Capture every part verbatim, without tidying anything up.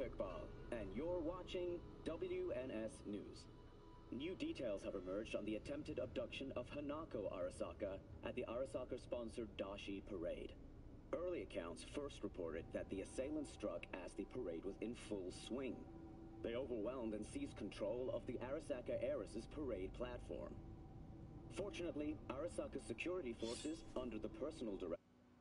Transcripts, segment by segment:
Iqbal, and you're watching W N S News. New details have emerged on the attempted abduction of Hanako Arasaka at the Arasaka-sponsored Dashi Parade. Early accounts first reported that the assailants struck as the parade was in full swing. They overwhelmed and seized control of the Arasaka Heiress's parade platform. Fortunately, Arasaka security forces, under the personal direction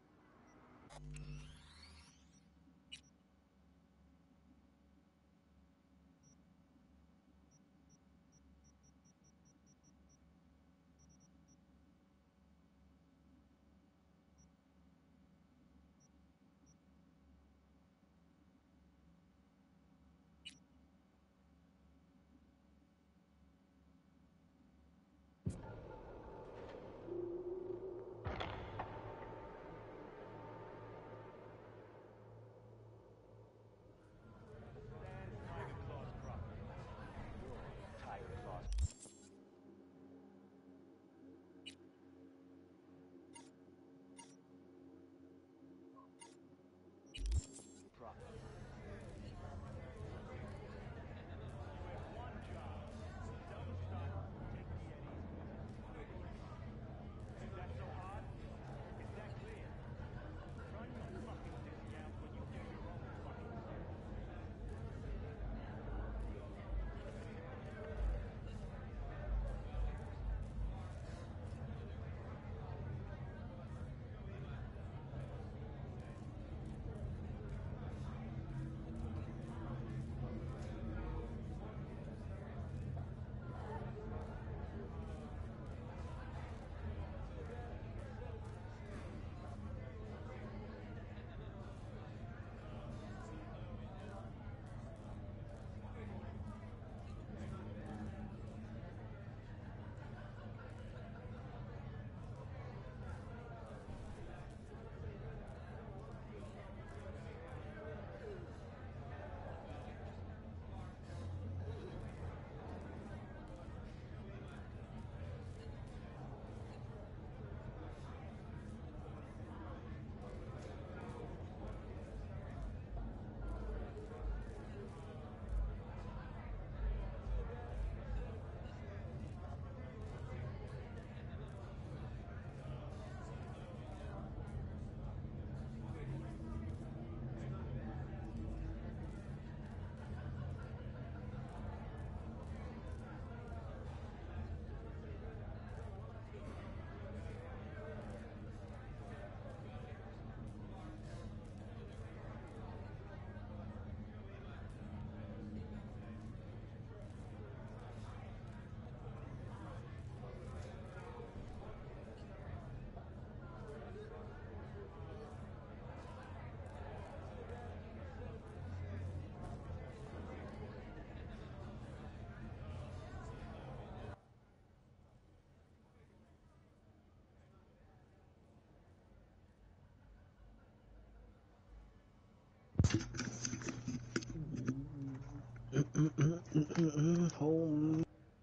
Home.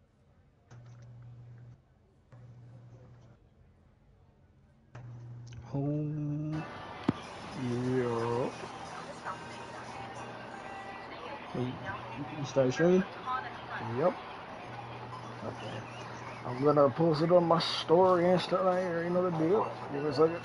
Home. Yeah. You start streaming? Yep. Okay. I'm gonna post it on my story and stuff like that. You know the deal. Give it a second.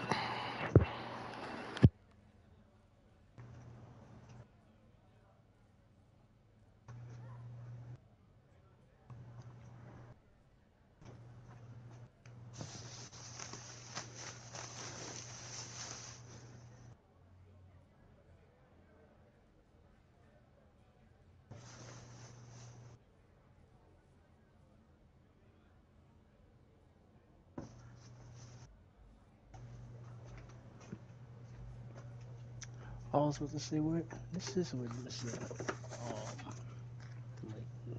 I was supposed to say what this is what this is. Um, like,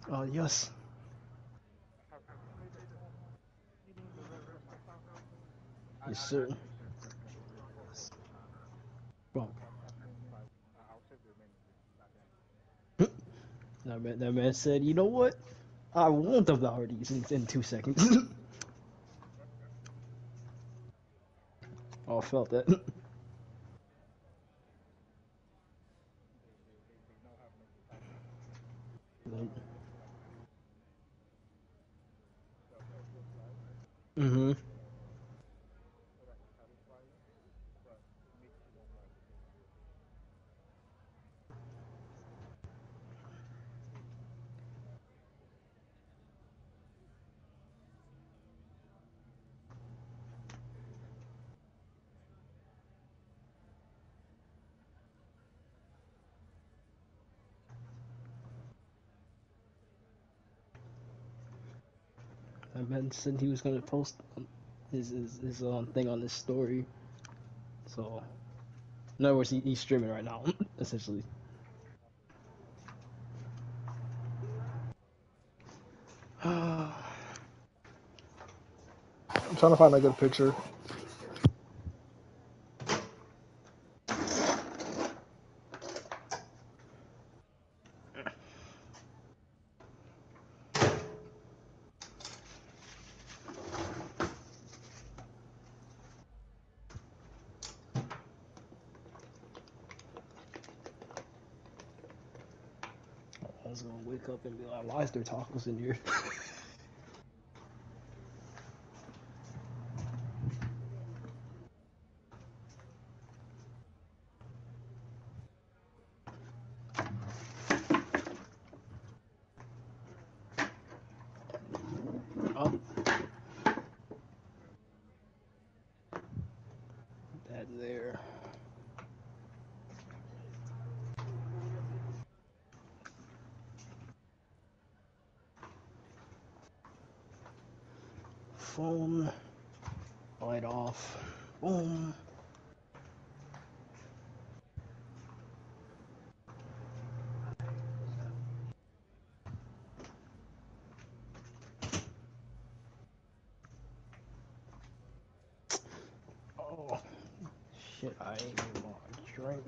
Uh, yes. Yes, sir. Well, that man, that man said, you know what? I won't devour these in, in two seconds. Oh, I felt that. Mm-hmm. That man said he was gonna post his his, his um, thing on this story. So, in other words, he, he's streaming right now, essentially. I'm trying to find a good picture. gonna wake up and be like, why is there tacos in here? Oh, that there. Phone, light off. Boom. Oh, shit, I ain't even want to drink.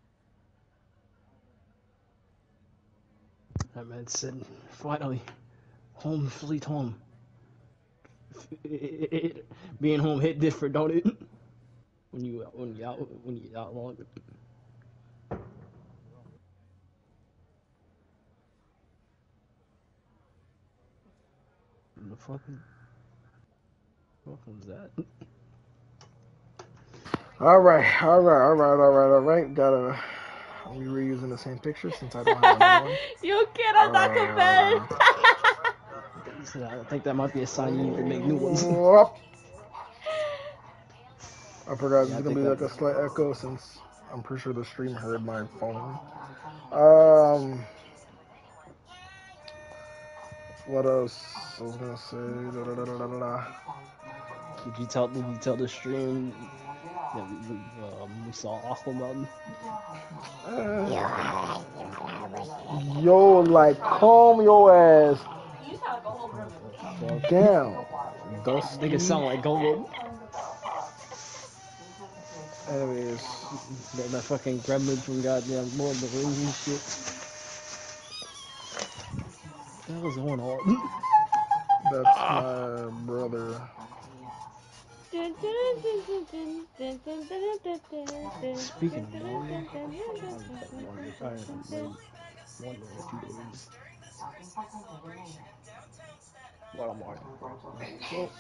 That man said, finally, Home sweet home. It, it, it, being home hit different, don't it? When you when you out when you out long. The fucking what was that? All right, all right, all right, all right, all right. Gotta. I'm reusing the same picture since I don't have another one. You can't Taco Bell. I think that might be a sign you need to make new ones. Whoop. I forgot Yeah, I there's gonna think be that- like a slight echo since I'm pretty sure the stream heard my phone. Um, what else? I was gonna say. Da, da, da, da, da, da. Did you tell did you tell the stream that we, we, um, we saw Aquaman? Uh, yo, like, calm your ass Fuck. down, Dusty. Nigga sound like Gollum. Anyways, That, that fucking gremlin from goddamn Lord of the Rings and shit. What the hell is going on? that's my brother. Speaking of Mario, I haven't played Mario. I haven't played one in a few days. What am Mario? Well,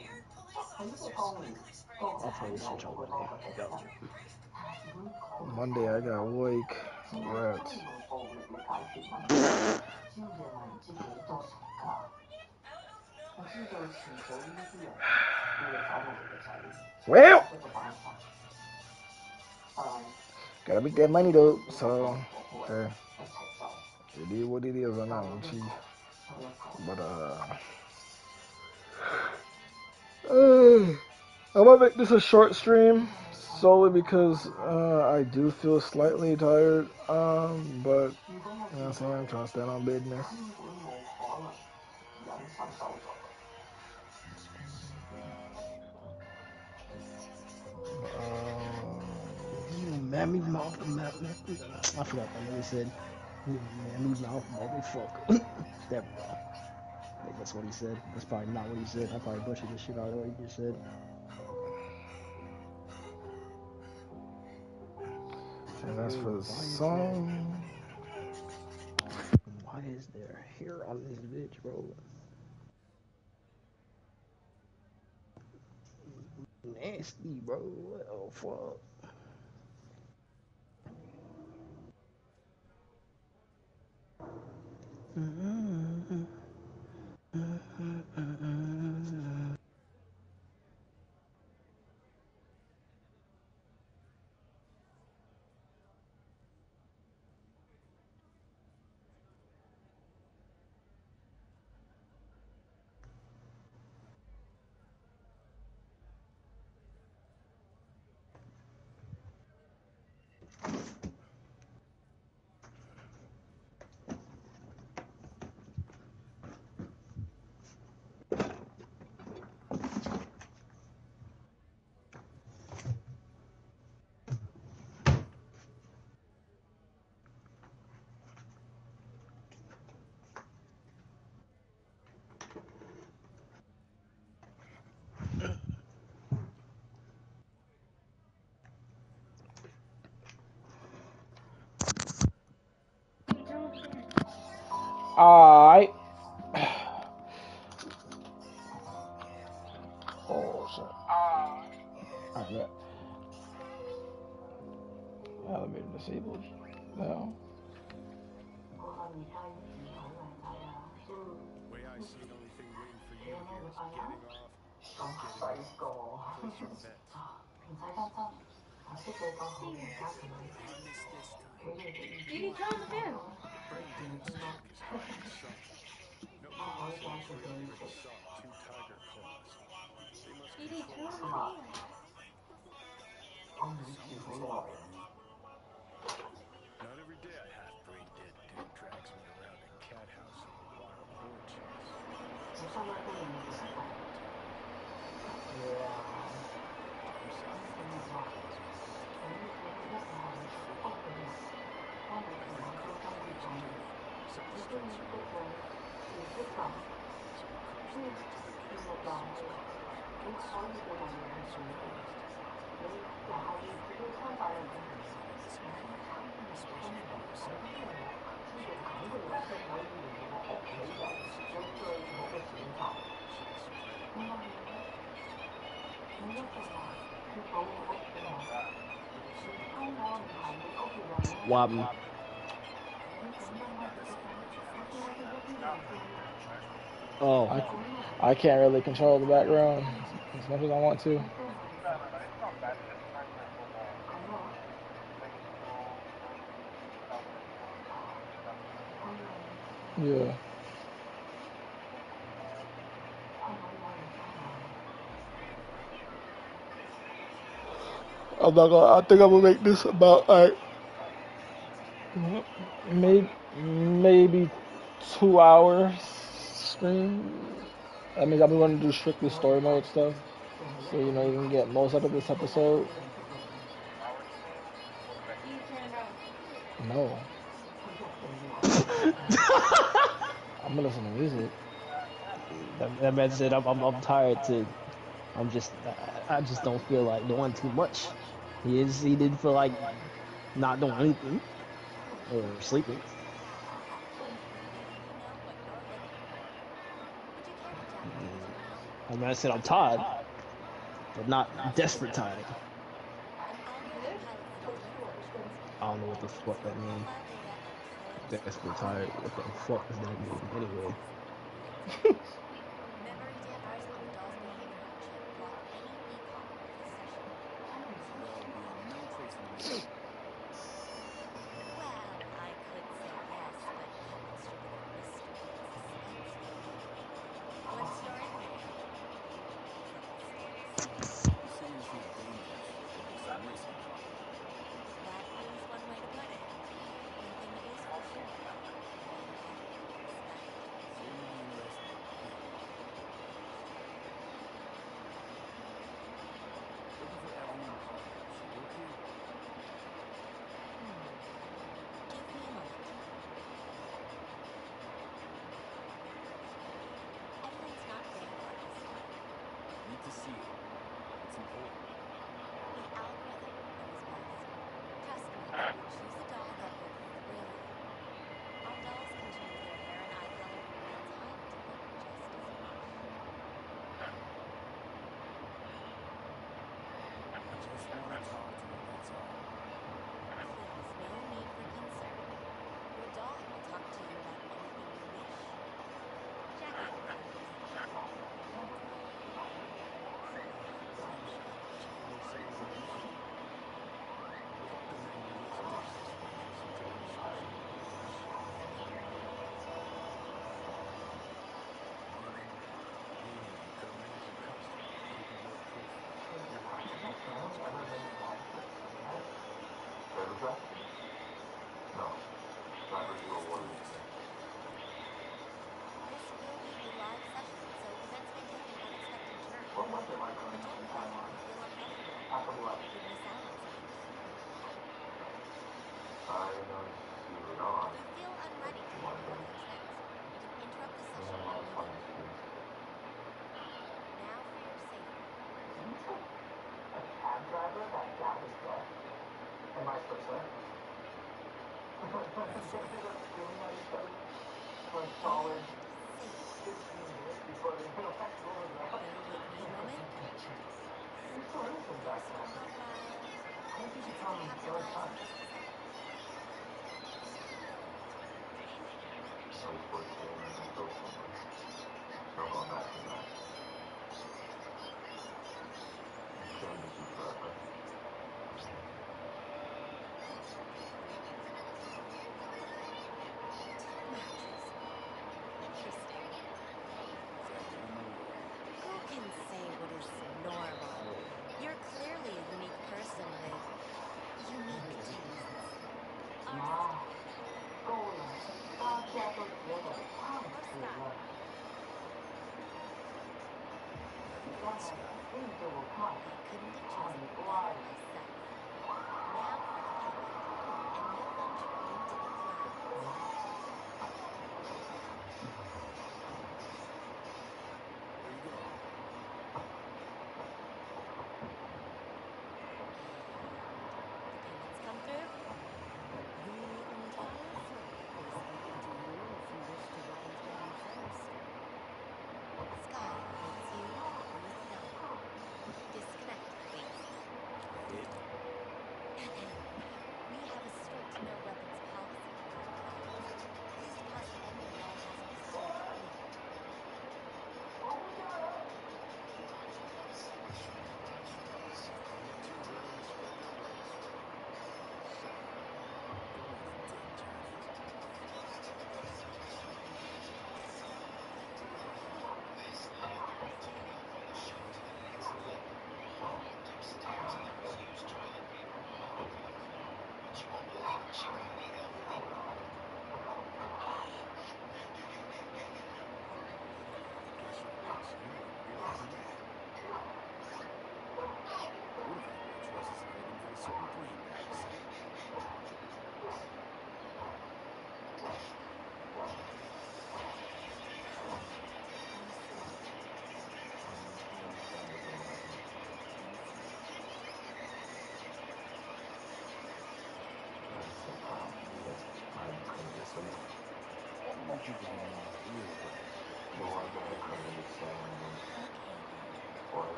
I'll play the Switch on Monday. Yep. Monday I got wake. Rats. Well, gotta make that money though. So, okay. It is what it is on that one, Chief. But uh, uh I'm gonna make this a short stream solely because uh, I do feel slightly tired. Um, but you know what I'm saying, I'm trying to stand on business. Um, Mammy mouth, mammy. I forgot that nigga said. Mammy mouth, motherfucker. There we go. I think that's what he said. That's probably not what he said. I probably butchered the shit out of what he just said. and that's for the Why is song. Why is there hair on this bitch, bro? Nasty, bro. What the fuck? Mm-hmm. Mm-hmm. Alright. Oh shit. Alright, that. Elevator disabled. No. Way I see it, only thing waiting for you here is getting off, getting off. Place your bets. I missed this time. Edie, turn on the fan. Brain dead stock is hard to suck. No consolation for the saw two tiger claws. They must Edie, turn control on the me. fan. Something's wrong. Not every day a half-brain dead dude drags me around a cat house and wild boar chase. Set the streets are moving. Wobble. Oh, I, I can't really control the background as much as I want to. Yeah. I'm not gonna. I think I'm gonna make this about like maybe maybe two hours stream. That means I'm going to do strictly story mode stuff, so you know you can get most out of this episode. You turn it on. No, I'm gonna listen to music. that, that man said I'm, I'm I'm tired to. I'm just I, I just don't feel like doing too much. He is he didn't feel like not doing anything or sleeping. That man said I'm tired, but not desperate tired. I don't know what the fuck that means. Desperate tired. What the fuck does that mean anyway?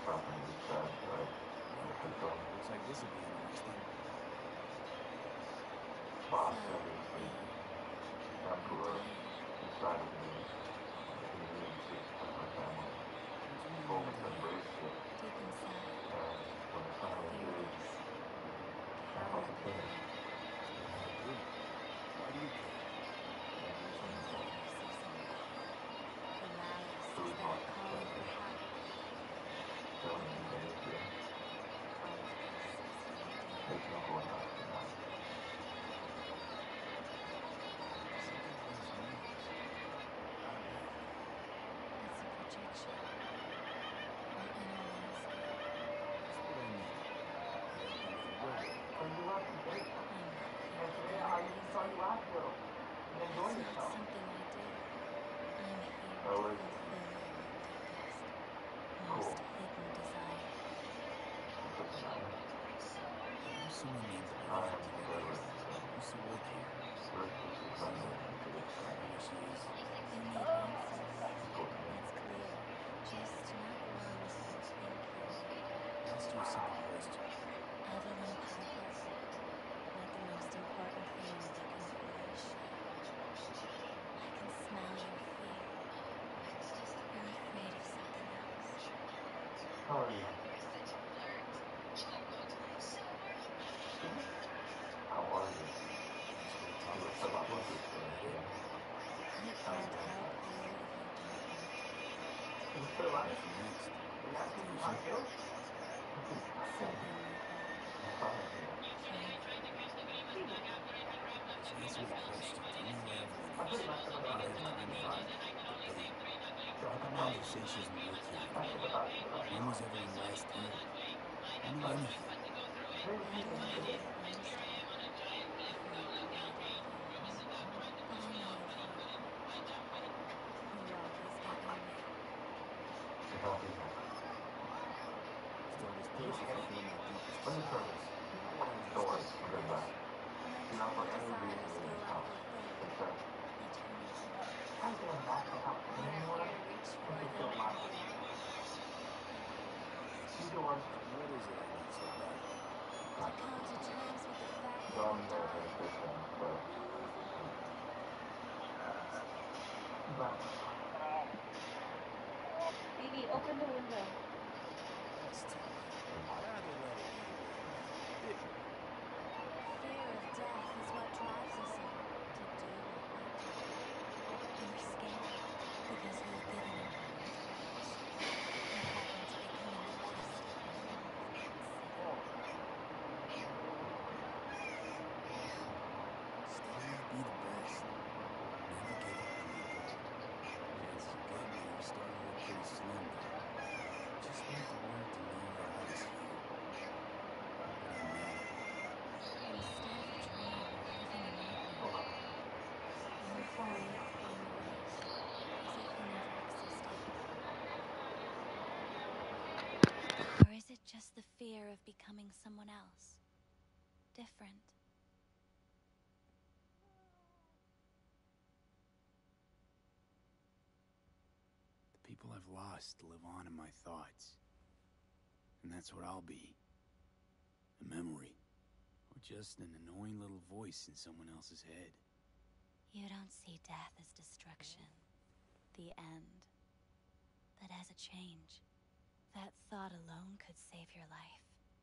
Looks like this will be interesting. So, Lee, you're dying. What do you mean I'm dying? Deep inside, you fear this. Cowardly fear. So what do I do? Why do you care? Think if you see somebody, the malice is that calling for help. But no, all of this is your doing. Something in those mirrors. How that? It's a projection. Your inner landscape. Just what I need. I like my little robot. I'm not here to tell you lazy. That's not something I do. I'm here to fulfill your deepest, most hidden desire. I know someone named Irina Kennedy. Used to work here. I don't know. I don't know where she is. You need answers. That's clear. Just not ones you think you need. I asked you a simple question. Evelyn Parker. Not the most important thing that can police you. I can smell your fear. You're afraid of something else. How are you? You just gotta tell us what it is. That it? I can't help you if you don't want to. What's next? Visitation? Something like that. Frank. Just answer my question. Tell me where Evelyn is. I don't have time to debate. How come Mom just says she doesn't work here anymore? When was Evelyn last here? I know anything. I don't know your own story before you collided with yours, but I know your viewpoint. You always get your way. Still, this place will fulfill my deepest desires. What I was just curious. When true desires go unfulfilled, they turn into nightmares. You're here to reach for them and beyond. So what is it I need so badly? To come to terms with the fact that you're dying. Now move on. Baby, open the window. Yes, Tilly. Rather let it get away with me. A bit more. Fear of death is what drives us all to do what we do. You're scared because you've given up on your dreams. You happen to be coming close to all of that city. Steady, be the best. Never give up on your goal. Chances of getting there are starting to look pretty slim, though. Just need the world to know that I was here. But I mean it. Instead of a dream living a nightmare, your faith in the race as if it never existed. Or is it just the fear of becoming someone else? Different. The people I've lost live on in my thoughts. And that's what I'll be. A memory. Or just an annoying little voice in someone else's head. You don't see death as destruction, the end, but as a change. That thought alone could save your life.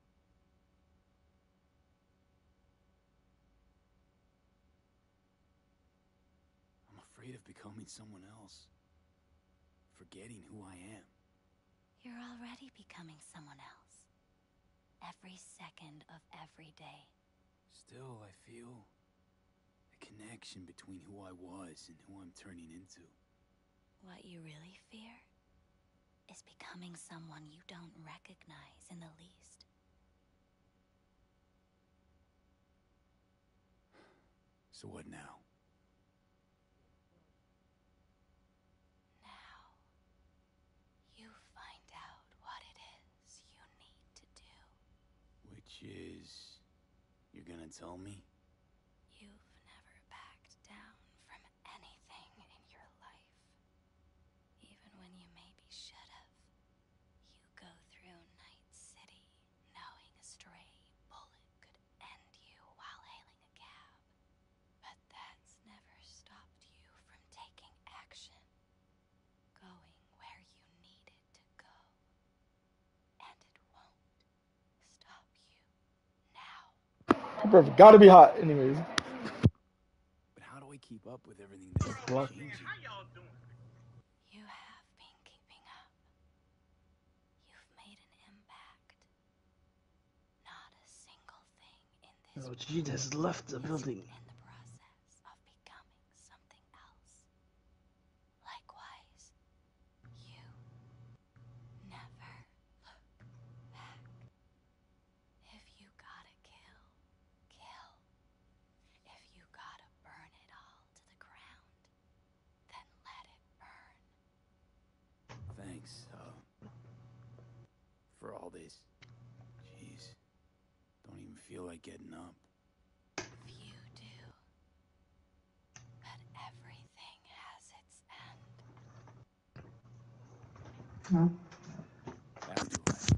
I'm afraid of becoming someone else. Forgetting who I am. You're already becoming someone else. Every second of every day. Still, I feel a connection between who I was and who I'm turning into. What you really fear is becoming someone you don't recognize in the least. So what now? Now, you find out what it is you need to do. Which is... You're gonna tell me? You've never backed down from anything in your life. Even when you maybe should have. You go through Perfect. Gotta be hot, anyways. But how do I keep up with everything that's Well, changing? You have been keeping up. You've made an impact. Not a single thing in this oh, she just left the building. in the process of becoming something else. Likewise, you never look back. If you gotta kill, kill. If you gotta burn it all to the ground, then let it burn. Thanks, uh, for all this. Jeez. Don't even feel like getting up. Few do. But everything has its end. Afterlife.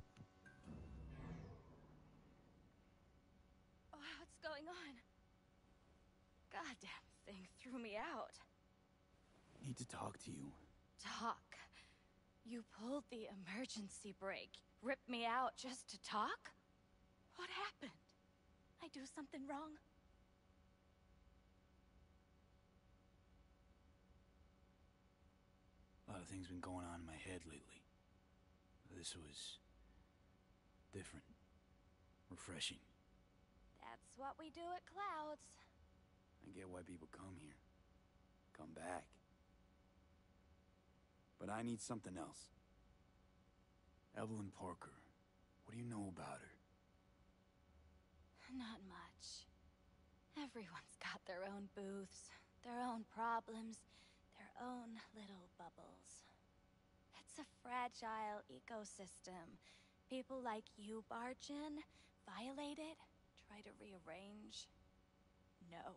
Oh, what's going on? Goddamn thing threw me out. Need to talk to you. Talk? You pulled the emergency brake. Ripped me out just to talk? What happened? I do something wrong? A lot of things been going on in my head lately. This was different. Refreshing. That's what we do at Clouds. I get why people come here. Come back. But I need something else. Evelyn Parker. What do you know about her? Not much. Everyone's got their own booths, their own problems, their own little bubbles. It's a fragile ecosystem. People like you barge in, violate it, try to rearrange. No.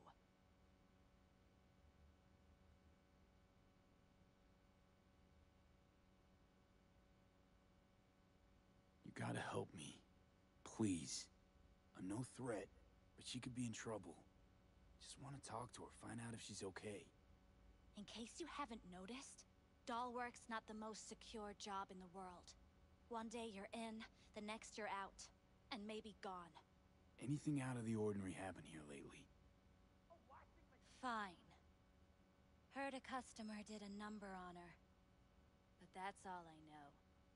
You gotta help me. Please. I'm no threat, but she could be in trouble. Just want to talk to her, find out if she's okay. In case you haven't noticed, Dollwork's not the most secure job in the world. One day you're in, the next you're out, and maybe gone. Anything out of the ordinary happen here lately? Fine. Heard a customer did a number on her. But that's all I know.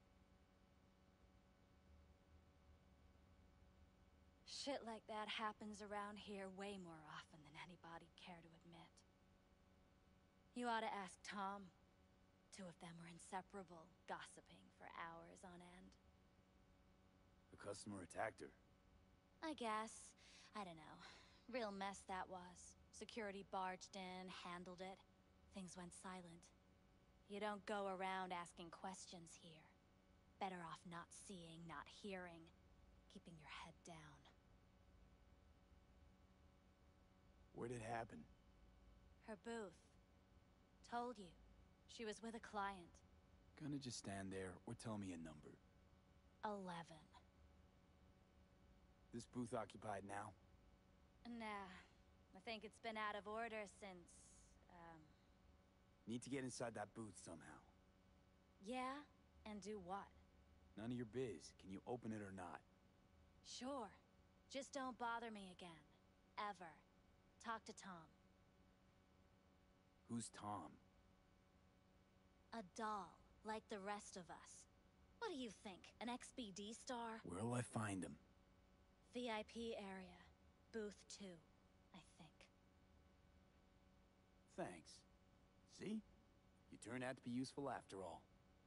Shit like that happens around here way more often than anybody'd care to admit. You ought to ask Tom. Two of them were inseparable, gossiping for hours on end. The customer attacked her. I guess. I don't know. Real mess that was. Security barged in, handled it. Things went silent. You don't go around asking questions here. Better off not seeing, not hearing. Keeping your head down. Where'd it happen? Her booth. Told you. She was with a client. Gonna just stand there or tell me a number. Eleven. This booth occupied now? Nah. I think it's been out of order since, um... Need to get inside that booth somehow. Yeah? And do what? None of your biz. Can you open it or not? Sure. Just don't bother me again. Ever. Talk to Tom. Who's Tom? A doll, like the rest of us. What do you think, an X B D star? Where'll I find him? V I P area. Booth two, I think. Thanks. See? You turned out to be useful after all.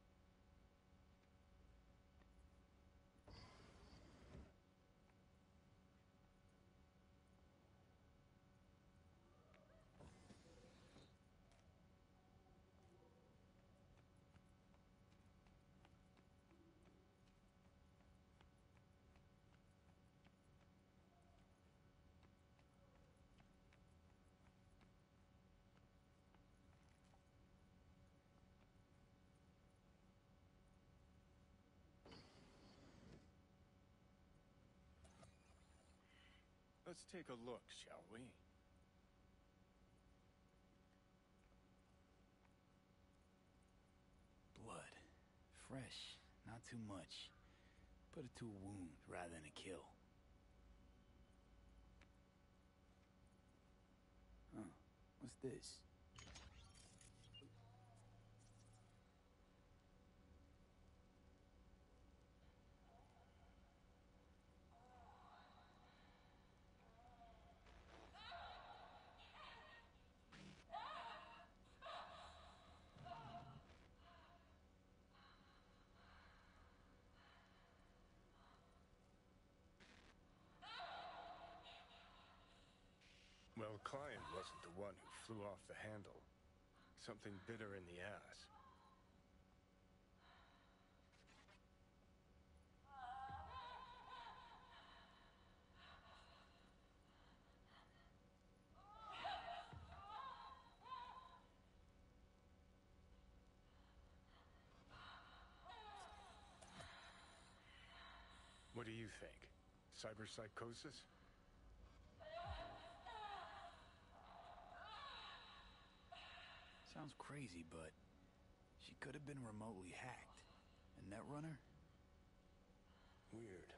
Let's take a look, shall we? Blood. Fresh. Not too much. Put it to a wound rather than a kill. What's this? Well, Klein wasn't the one who flew off the handle. Something bitter in the ass. What do you think? Cyberpsychosis? Sounds crazy, but she could have been remotely hacked. A netrunner? Weird.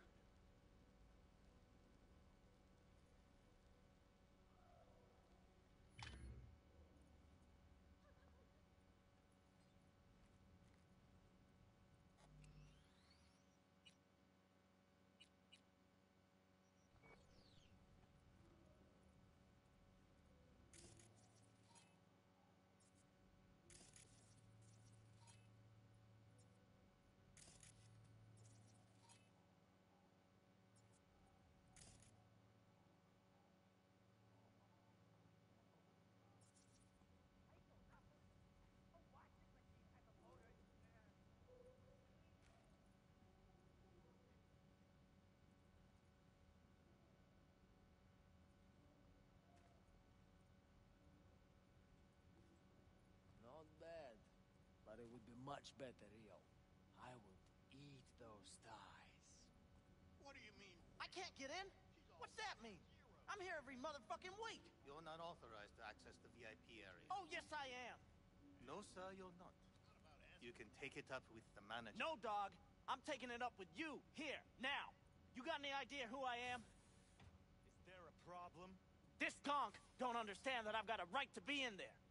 Not bad, but it would be much better, Rio. I would eat those thighs. What do you mean? I can't get in? What's that mean? I'm here every motherfucking week. You're not authorized to access the V I P area. Oh, yes, I am. No, sir, you're not. You can take it up with the manager. No, dog. I'm taking it up with you, here, now. You got any idea who I am? Is there a problem? This conk don't understand that I've got a right to be in there.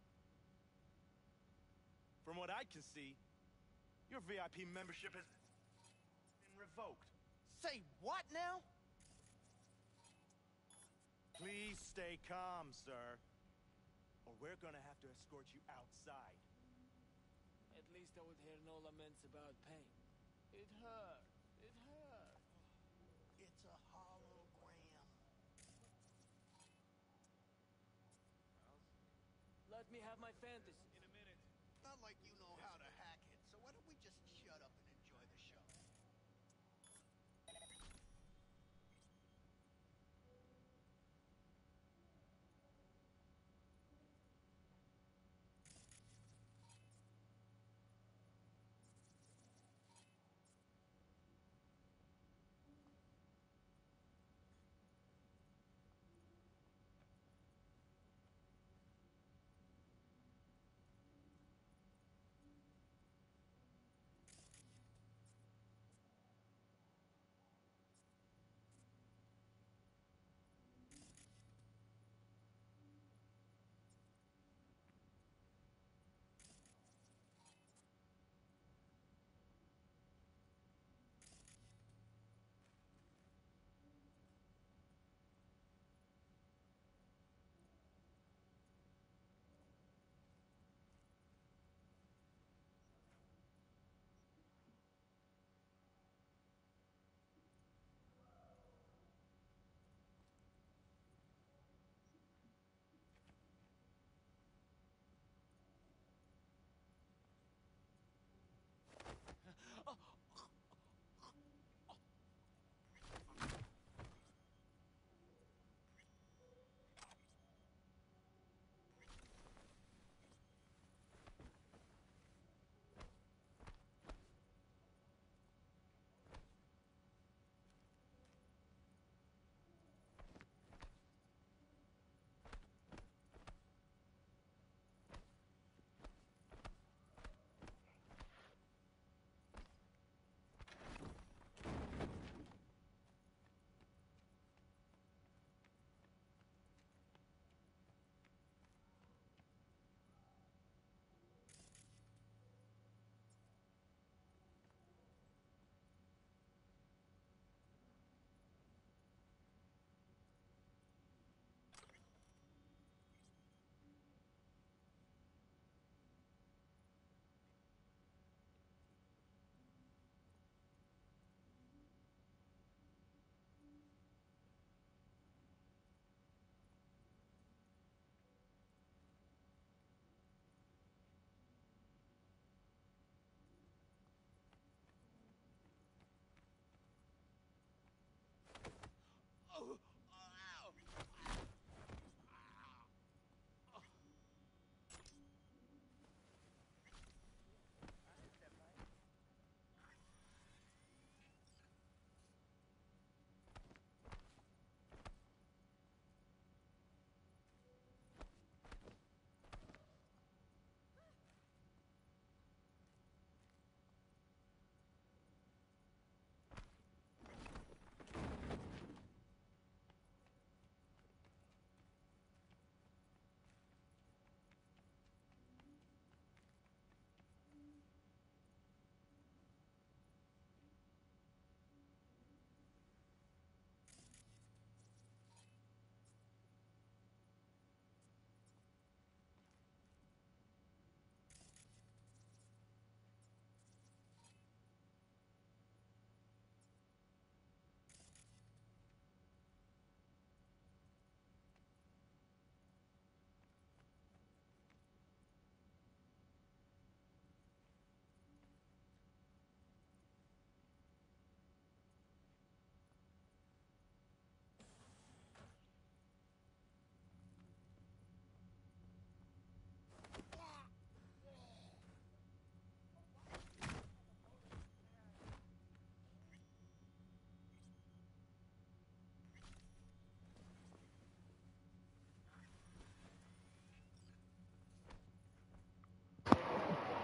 From what I can see, your V I P membership has been revoked. Say what now? Please stay calm, sir. Or we're gonna have to escort you outside. At least I would hear no laments about pain. It hurt. It hurt. It's a hologram. Let me have my fantasy. In a minute. Not like you know how to hack it, so why don't we just shut up and enjoy the show?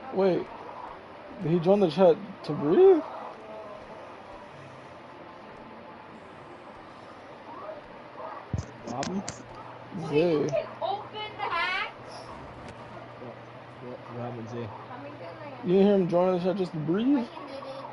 Wait, did he join the chat to breathe? Robin? Wait, Zay. you can open the hatch? What? What? What happened, Zay? Coming in there. You didn't hear him join the chat just to breathe? I can did it.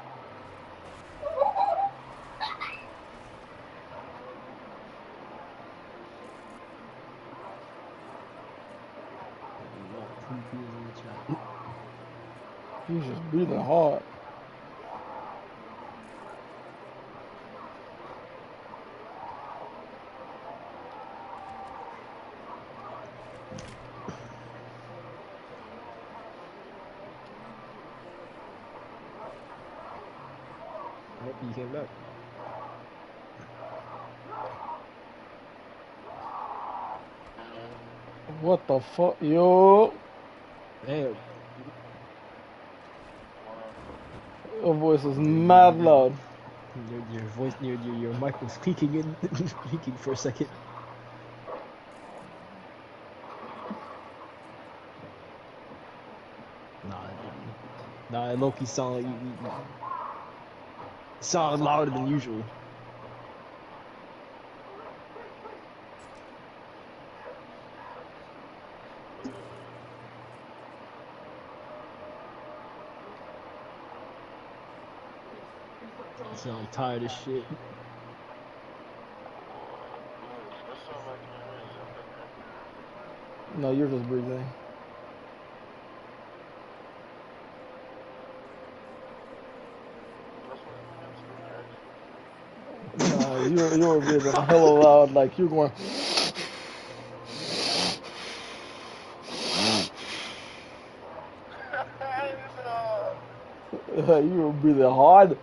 No, T P is in the chat. He's just breathing hard. Oh, he came back. What the fuck? Yo. Damn. Your voice is mad loud. Your, your voice, your, your, your mic was peeking in, peeking for a second. Nah, nah, Loki sound like you, you, you sound louder than usual. I sound tired as shit. No, you're just breathing. Nah, you you were breathing hella loud, like you're going. You were breathing hard.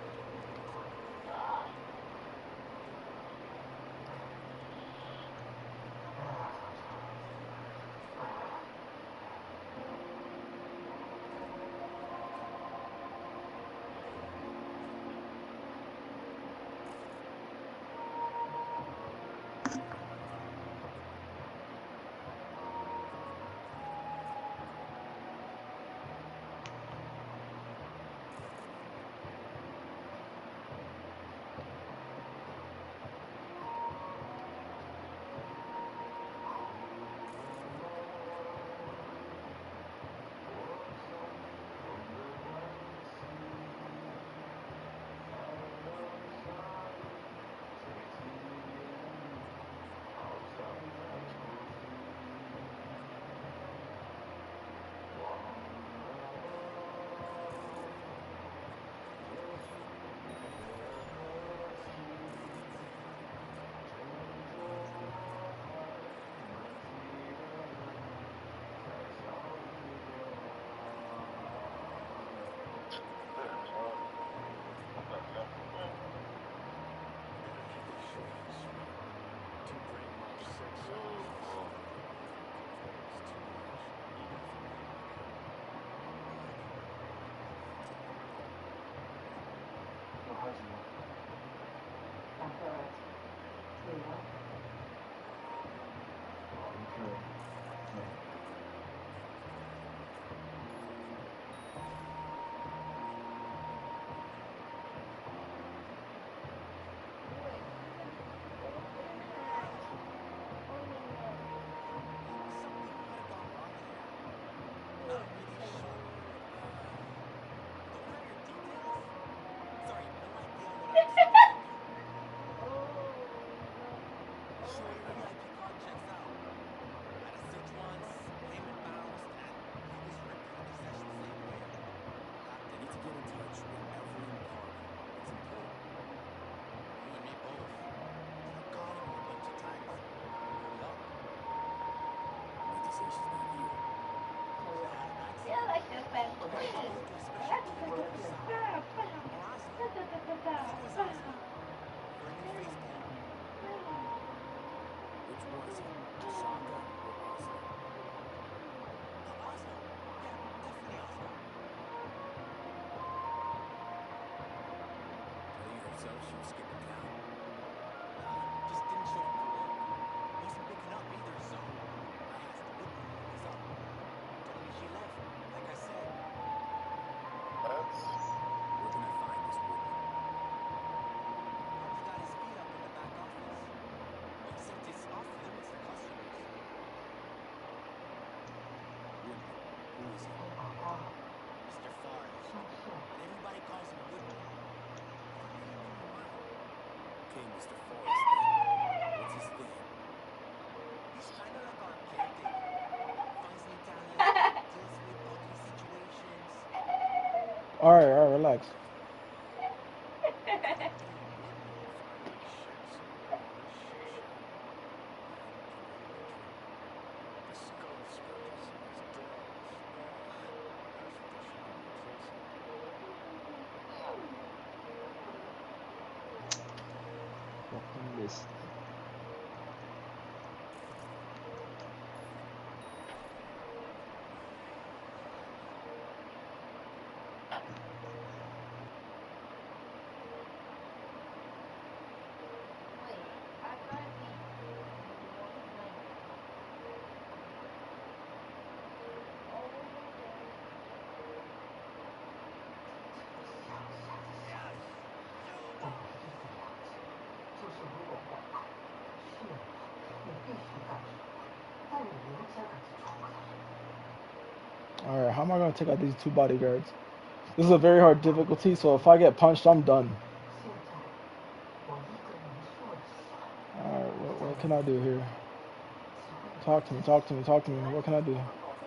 Yeah, like this man. Which was it? Shonda or Oslo? Oslo. Yeah, definitely Oslo. Tell you herself she was skipping town. Nah, just didn't show up for work. Wasn't picking up either, so I asked Woodman what was up. Told me she left. Like I said, Okay, Mister Forrest, then. What's his thing? He's kind of like our caretaker. Finds new talent, deals with ugly situations. All right, all right, relax. Finally shed some light on this shit show. And can handle trouble. The skull scratches and his dogs. Ah, that's what they should be replacing. Fucking missed. All right, how am I gonna take out these two bodyguards? This is a very hard difficulty, so if I get punched, I'm done. All right, what, what can I do here? Talk to me, talk to me, talk to me. What can I do?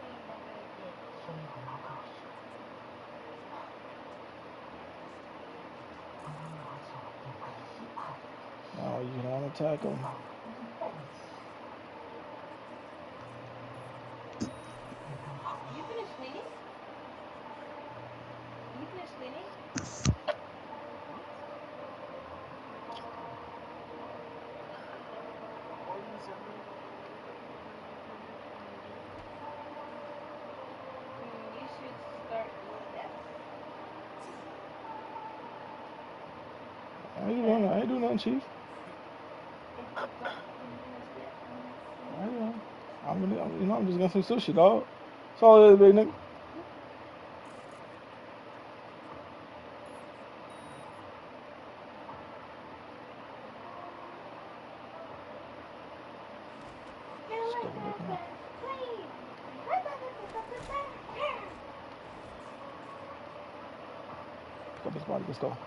Oh, you can attack him. You finished cleaning? You finished cleaning? Mm, you should start doing that. I ain't doing, I ain't doing nothing, Chief. If you don't finish that, I ain't doing. I'm gonna, I'm, you know, I'm just gonna some sushi, dog. That's all it is, big nigga. Pick up his body. Let's go.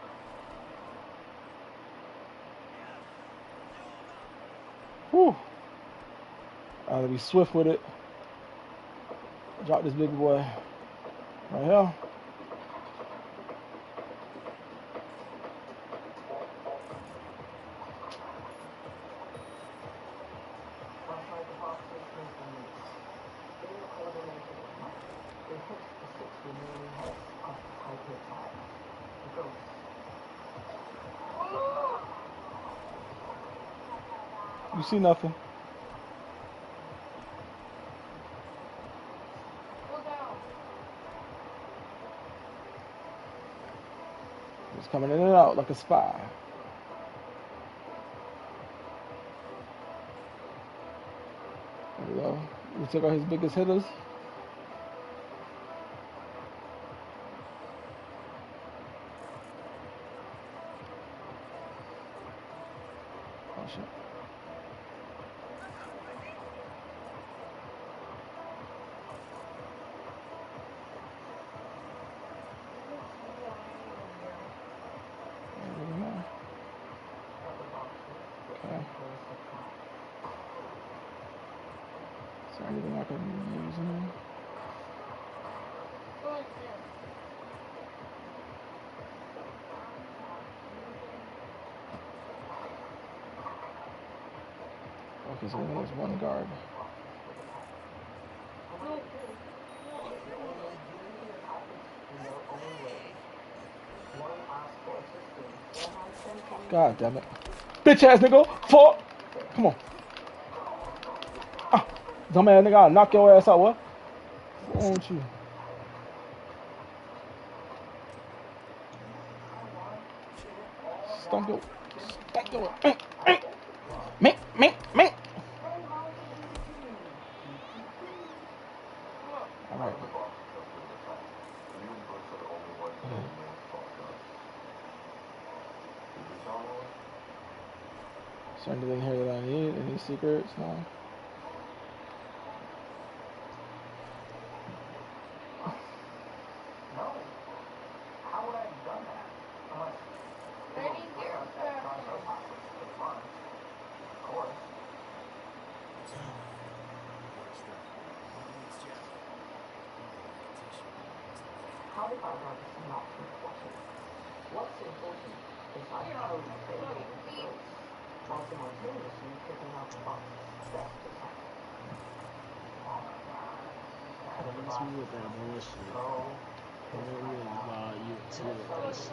Whew. I gotta be swift with it. Drop this big boy right here. You see nothing. He's coming in and out like a spy. There we go. We took out his biggest hitters. Oh shit. Okay. Is there anything I can use in here? Okay, so only has one guard. God damn it. Bitch ass nigga! Fuck! Come on. Ah! Dumb ass nigga, I'll knock your ass out, what? What's wrong with you? Stomp your. Stomp your. Me, me, me! Alright. Is there anything here that I need? Any secrets? No. What's me with that bullshit? Let me involve you into that shit.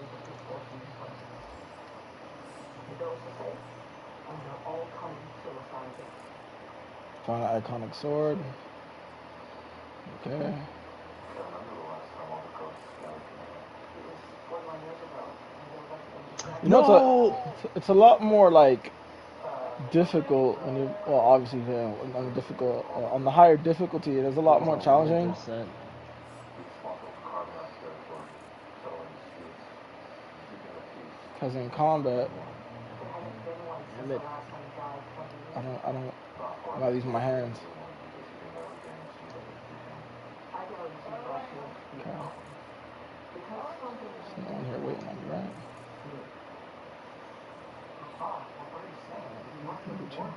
Find an iconic sword. Okay. You know, it's No! a, it's a lot more like difficult when you, well, obviously, yeah, on the difficult, uh, on the higher difficulty, it is a lot more challenging. one hundred percent. Because in combat, Damn it. I don't, I don't, I'm not using my hands. Okay. There's no one here waiting on me, right? Maybe two.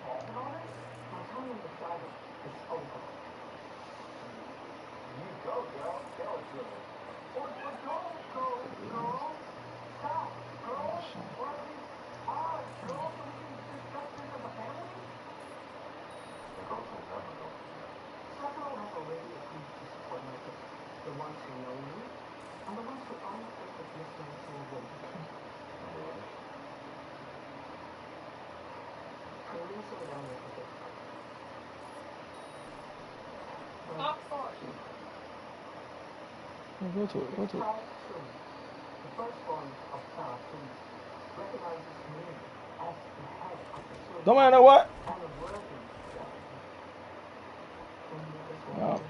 Oh, go to it, go to it. Don't matter what. No.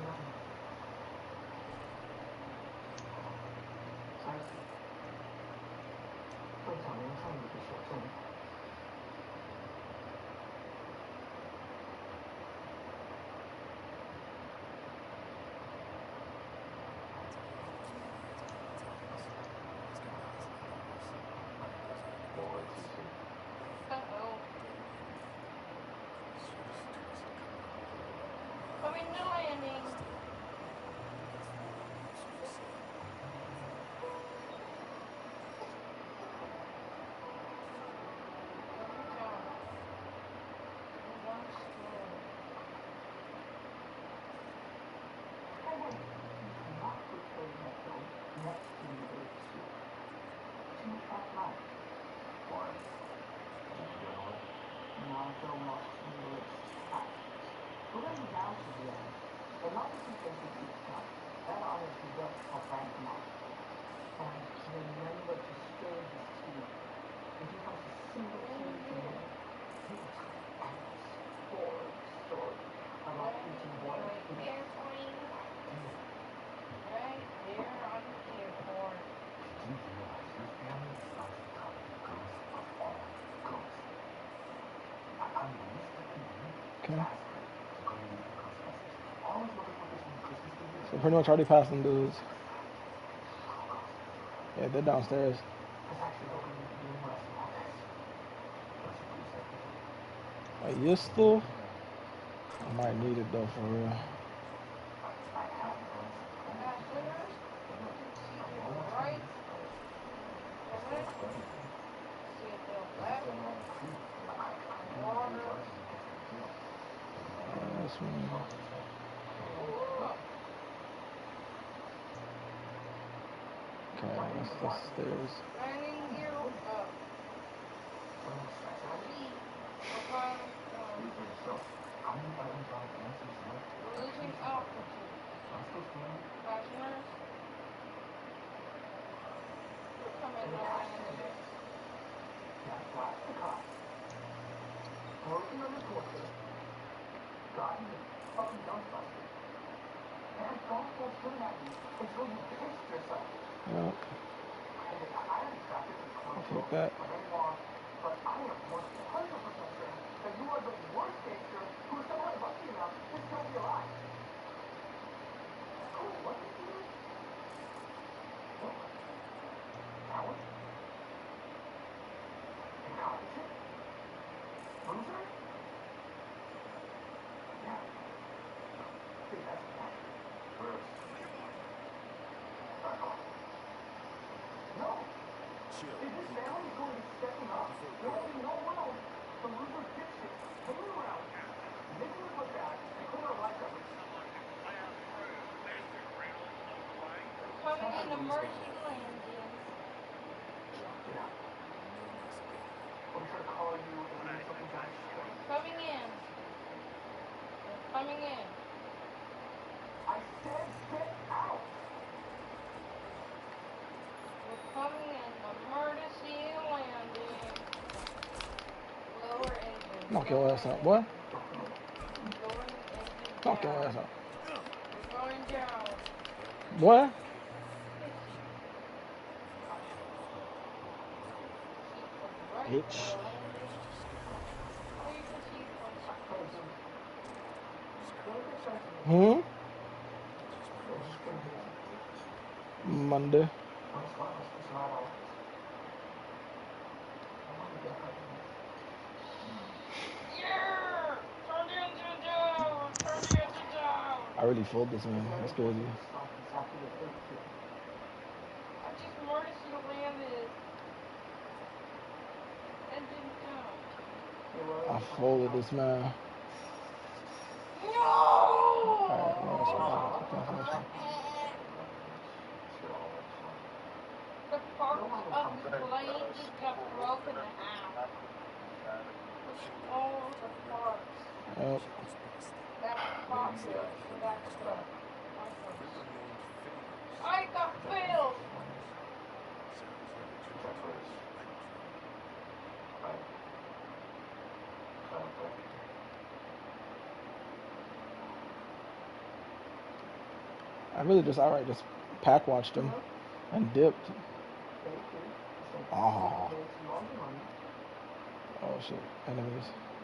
Okay. So pretty much already passed them dudes. Yeah, they're downstairs. A Yistel? I might need it though, for real. Uh, this one. Okay, that's the stairs. Yep. I'll take that. chill and keep calm before going. Coming in the Who's mercy got out of hand? landing. No nice guy. Coming in. They're coming in. We're coming in the emergency landing. Lower engine. Knock your Lower ass out, engine. boy. Lowering engine Knock your down. ass out. We're going down. Boy. Right Bitch. for the landing. Wait for seatbelts. Hmm? Monday. Yeah! Turn the engine down! Turn the engine down! I really fooled this man. That's crazy. I just emergency landed. Engine down. I folded this man. No! Alright, no, that's fine. That's fine. The parts of the plane just got broken in half. All the parts Yep. that popped it in that truck. I got failed! I really just outright just pack watched him and dipped. Oh. Oh shit. Enemies.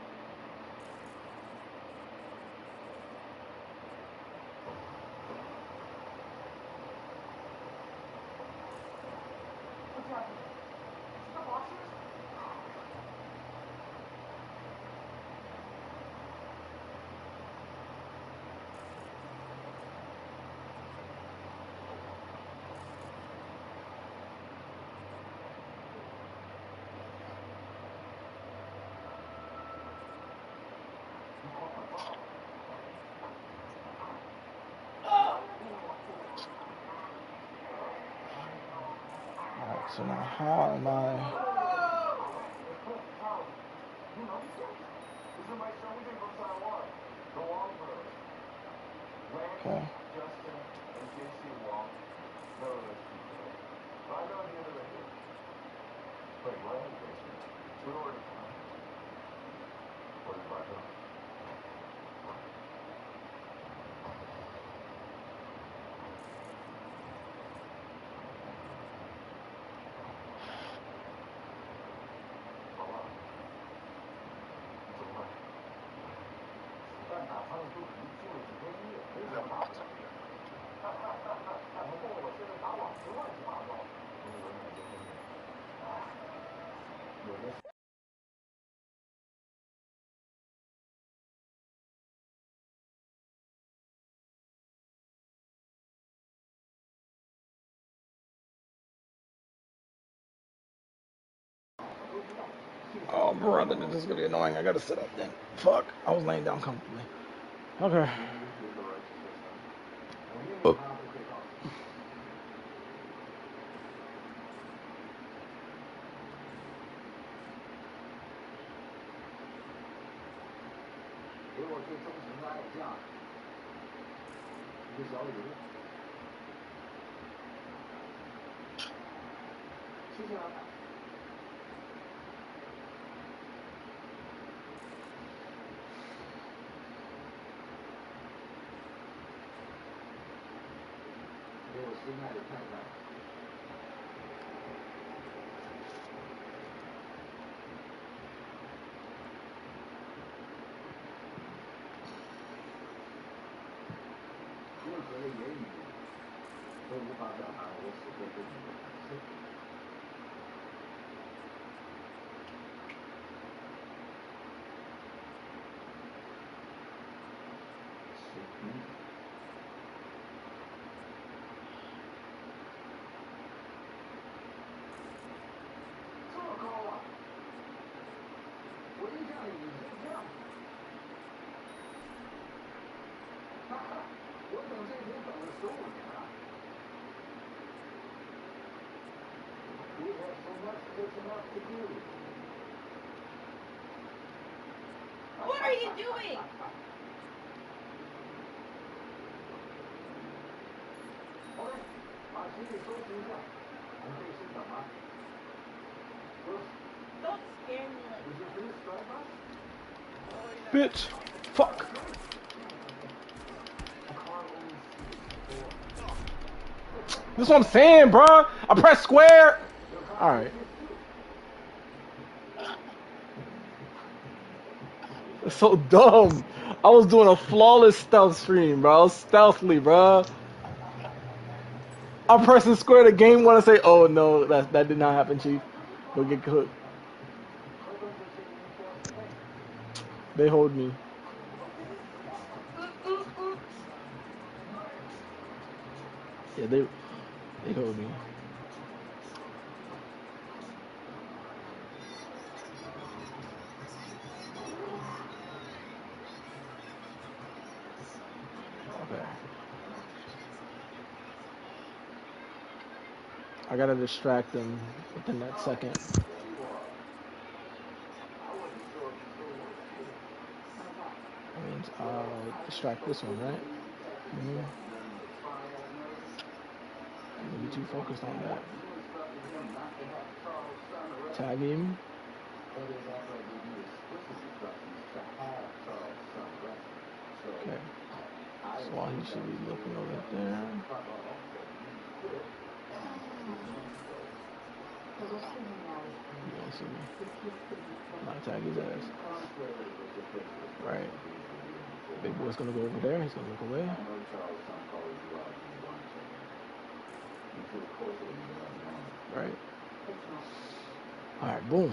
Alright, so now how am I? Okay. Oh, brother, this is gonna be annoying. I gotta sit up then. Fuck. I was laying down comfortably. Okay. Oh. What are you doing? Don't scare me like that. Bitch. Fuck. That's what I'm saying, bro. I press square. All right. That's so dumb. I was doing a flawless stealth stream, bro. I was stealthily, bro. I'm pressing square the game want to say, oh no, that that did not happen, Chief. We'll get cooked. They hold me. Yeah, they they hold me. Okay. I gotta distract them within that second. That means I'll distract this one, right? Mm-hmm. Don't be too focused on that. Tag him. Okay. So while he should be looking over there. You don't see me. Not tag his ass. Right. Big boy's gonna go over there. He's gonna look away. Right. Alright, boom.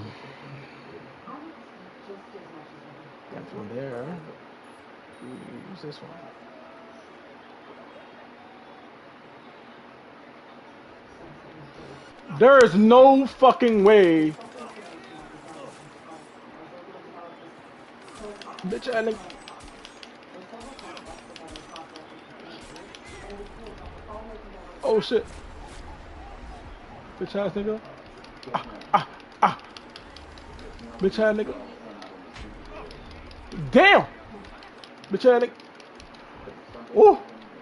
And from there, we use this one. There is no fucking way. Bitch, I think. Oh shit. Bitch ass nigga. Ah, ah, ah. Bitch ass nigga. Damn! Bitch ass nigga. Ooh.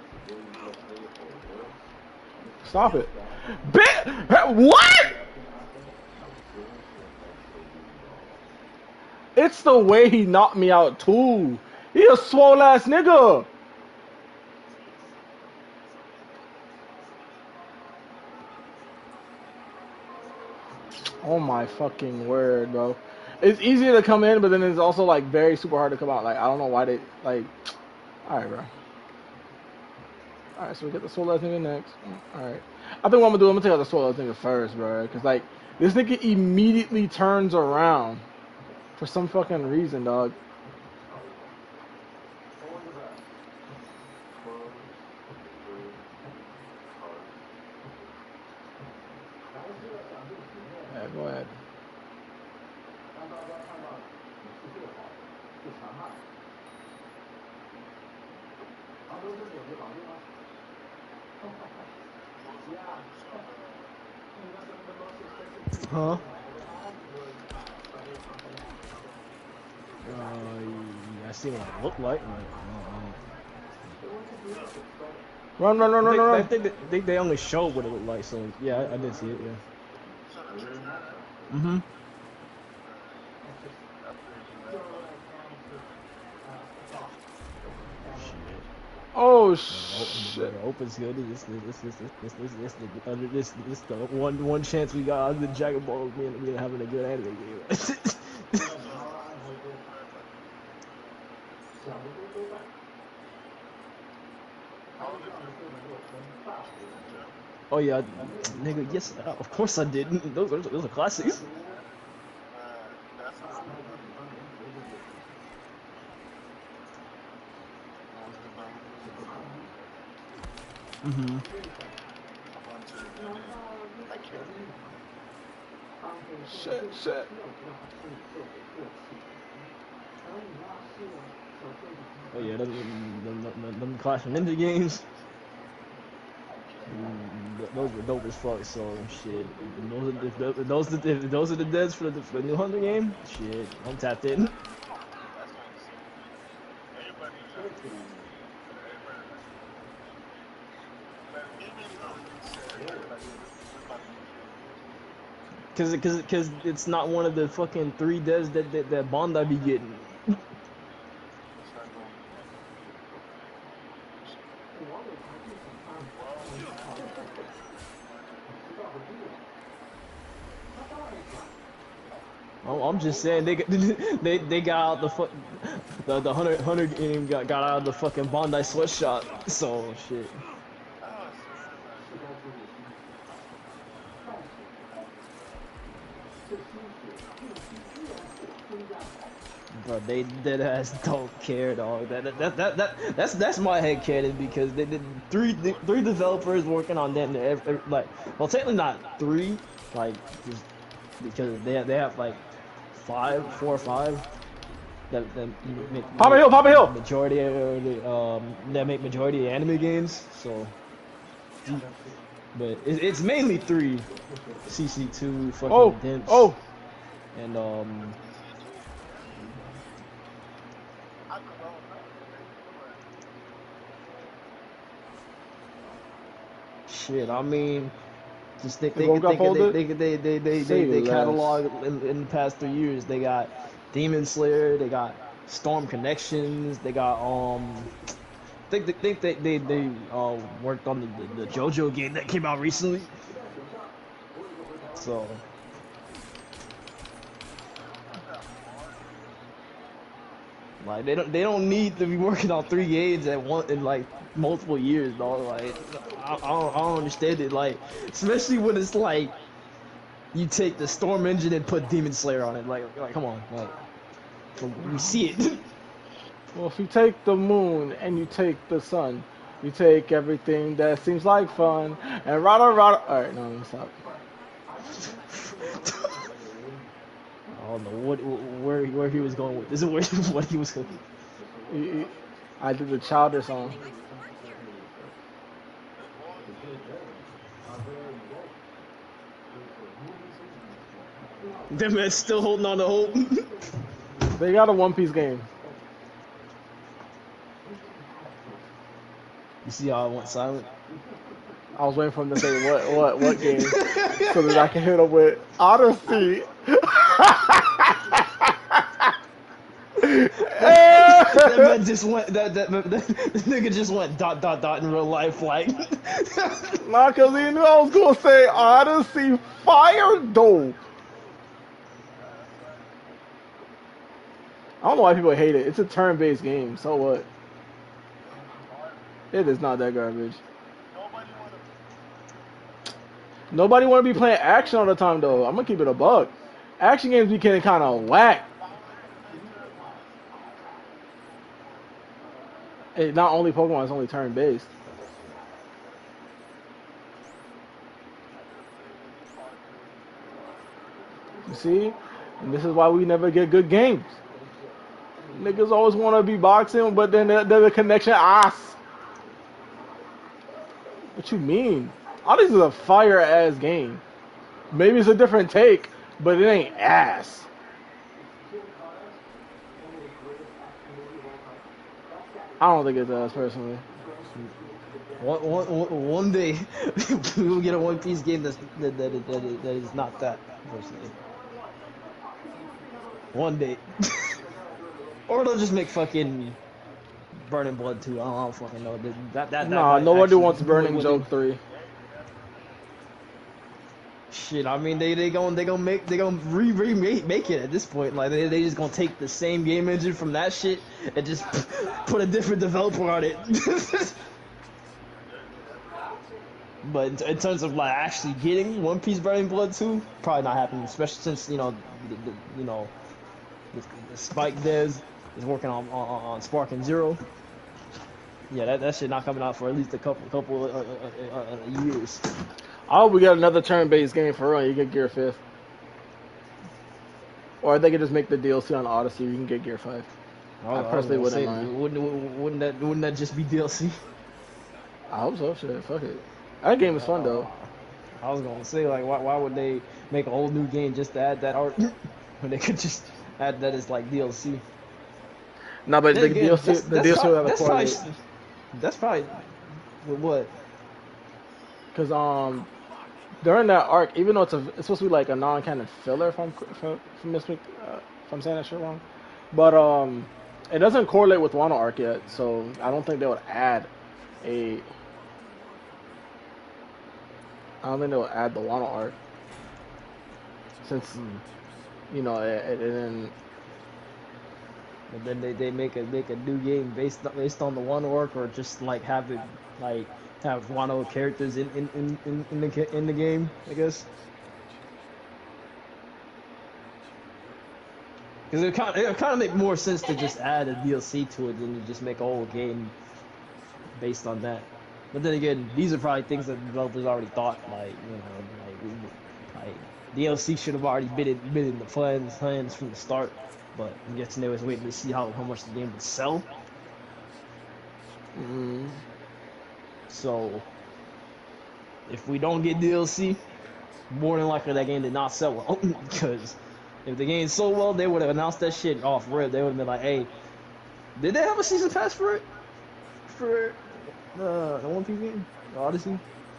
Stop it. Bitch! What? It's the way he knocked me out too. He a swole ass nigga. Oh my fucking word, bro. It's easy to come in, but then it's also like very super hard to come out. Like I don't know why they like. All right, bro. All right, so we get the swole ass nigga next. All right. I think what I'm gonna do, I'm gonna take out the swole ass nigga first, bro. Cause like this nigga immediately turns around for some fucking reason, dog. Yeah, go ahead. Huh? Uh, yeah, I see what it looked like. But, uh, run, run, run, run, I think, run, run. I think, they, I think they only showed what it looked like, so yeah, I, I did see it, yeah. Mm-hmm. Oh shit! The Open's good. This, this, this, this, this, this, this, this, this, this, the one, one chance we got out of the Dragon Ball was being, being having a good anime game. Oh yeah, nigga. Yes, uh, of course I did. Those, those, those are classics. Mm-hmm. Shit, shit. Oh yeah, them, them, them, them Clash of Ninja games. Mm, those were dope as fuck. So shit, if those are, if those, if those, are- if those are the deads for the, for the new Hunter game. Shit, I'm tapped in. Cause, cause, cause it's not one of the fucking three deaths that that, that Bondi be getting. I'm I'm just saying they got- they they got out the fuck the the hunter hunter game got got out of the fucking Bondi sweatshop. So shit. Bro, they dead ass don't care, dog. That that that, that, that that's that's my head canon because they did three the, three developers working on them. Every, like, well, technically not three, like just because they have, they have like five, four or five that that make Papa Hill, Papa Hill. majority of the um that make majority of anime games. So, but it, it's mainly three: C C two, fucking Oh, Dimps, oh. and um. Shit, I mean, just think, The think, goal got think they, folded? they, they, they, they, Say they, they less. catalog in, in the past three years. They got Demon Slayer, they got Storm Connections, they got um, think they think they they, they uh worked on the, the, the JoJo game that came out recently. So. Like they don't they don't need to be working on three games at one in like multiple years, dog. Like I, I don't I don't understand it. Like especially when it's like you take the Storm engine and put Demon Slayer on it. Like like come on, like we see it. Well, if you take the moon and you take the sun, you take everything that seems like fun and rada rada. All right, no, let me stop. I don't know what where where he was going with this. Is where what he was going. He- he- I did the Chowder song. That man's still holding on to hope. They got a One Piece game. You see how I went silent? I was waiting for him to say what what what game so that I can hit him with Odyssey. That man just went. That, that, that, that nigga just went dot dot dot in real life, like. Nah, cause he knew I was gonna say Odyssey Fire though. I don't know why people hate it. It's a turn-based game, so what? It is not that garbage. Nobody want to be playing action all the time though. I'm gonna keep it a buck. Action games be getting kind of whack. Hey, not only Pokemon, it's only turn-based. You see? And this is why we never get good games. Niggas always want to be boxing, but then the, the connection ass. What you mean? Odyssey is a fire-ass game. Maybe it's a different take, but it ain't ass. I don't think it's ass, personally. One, one, one day we will get a One Piece game that's, that, that, that, that is not that, personally. One day. Or they'll just make fucking Burning Blood two. I don't, I don't fucking know. That, that, that, Nah, that nobody actually- wants Burning what- Joke three. Shit, I mean they they gon' they gon' make they gon' re remake make it at this point. Like they they just gonna take the same game engine from that shit and just put a different developer on it. But in, in terms of like actually getting One Piece Burning Blood two, probably not happening. Especially since you know the, the, you know the, the Spike Devs is working on on, on Spark and Zero. Yeah, that that shit not coming out for at least a couple couple uh, uh, uh, uh, years. I hope we get another turn-based game for real. You get Gear fifth. Or they could just make the D L C on Odyssey. You can get Gear five. I personally was wouldn't gonna say, mind. Wouldn't, wouldn't that wouldn't that just be D L C? I hope so. Shit, fuck it. That game is fun Uh, though. I was gonna say like, why why would they make a whole new game just to add that art when they could just add that as like D L C? No, but Then the again, D L C, that's the that's D L C probably, will have a that's probably correlate. that's probably what. Cause um during that arc, even though it's a it's supposed to be like a non-canon filler, if I'm if I'm, if I'm, mis- uh, if I'm saying that shit wrong, but um it doesn't correlate with Wano arc yet, so I don't think they would add a. I don't think they would add the Wano arc since Hmm. you know it, it, it didn't. And then they, they make a make a new game based based on the one orc, or just like have it like have Wano characters in in, in, in, in the ca- in the game, I guess. Because it kind it kind of make more sense to just add a D L C to it than to just make a whole game based on that. But then again, these are probably things that developers already thought, like you know, like we, like D L C should have already been in, been in the plans plans from the start. But I'm guessing they was waiting to see how, how much the game would sell. Mm, So if we don't get D L C, more than likely that game did not sell well. Because if the game sold well, they would have announced that shit off rip. They would have been like, "Hey, did they have a season pass for it? For the the One Piece game, the Odyssey?"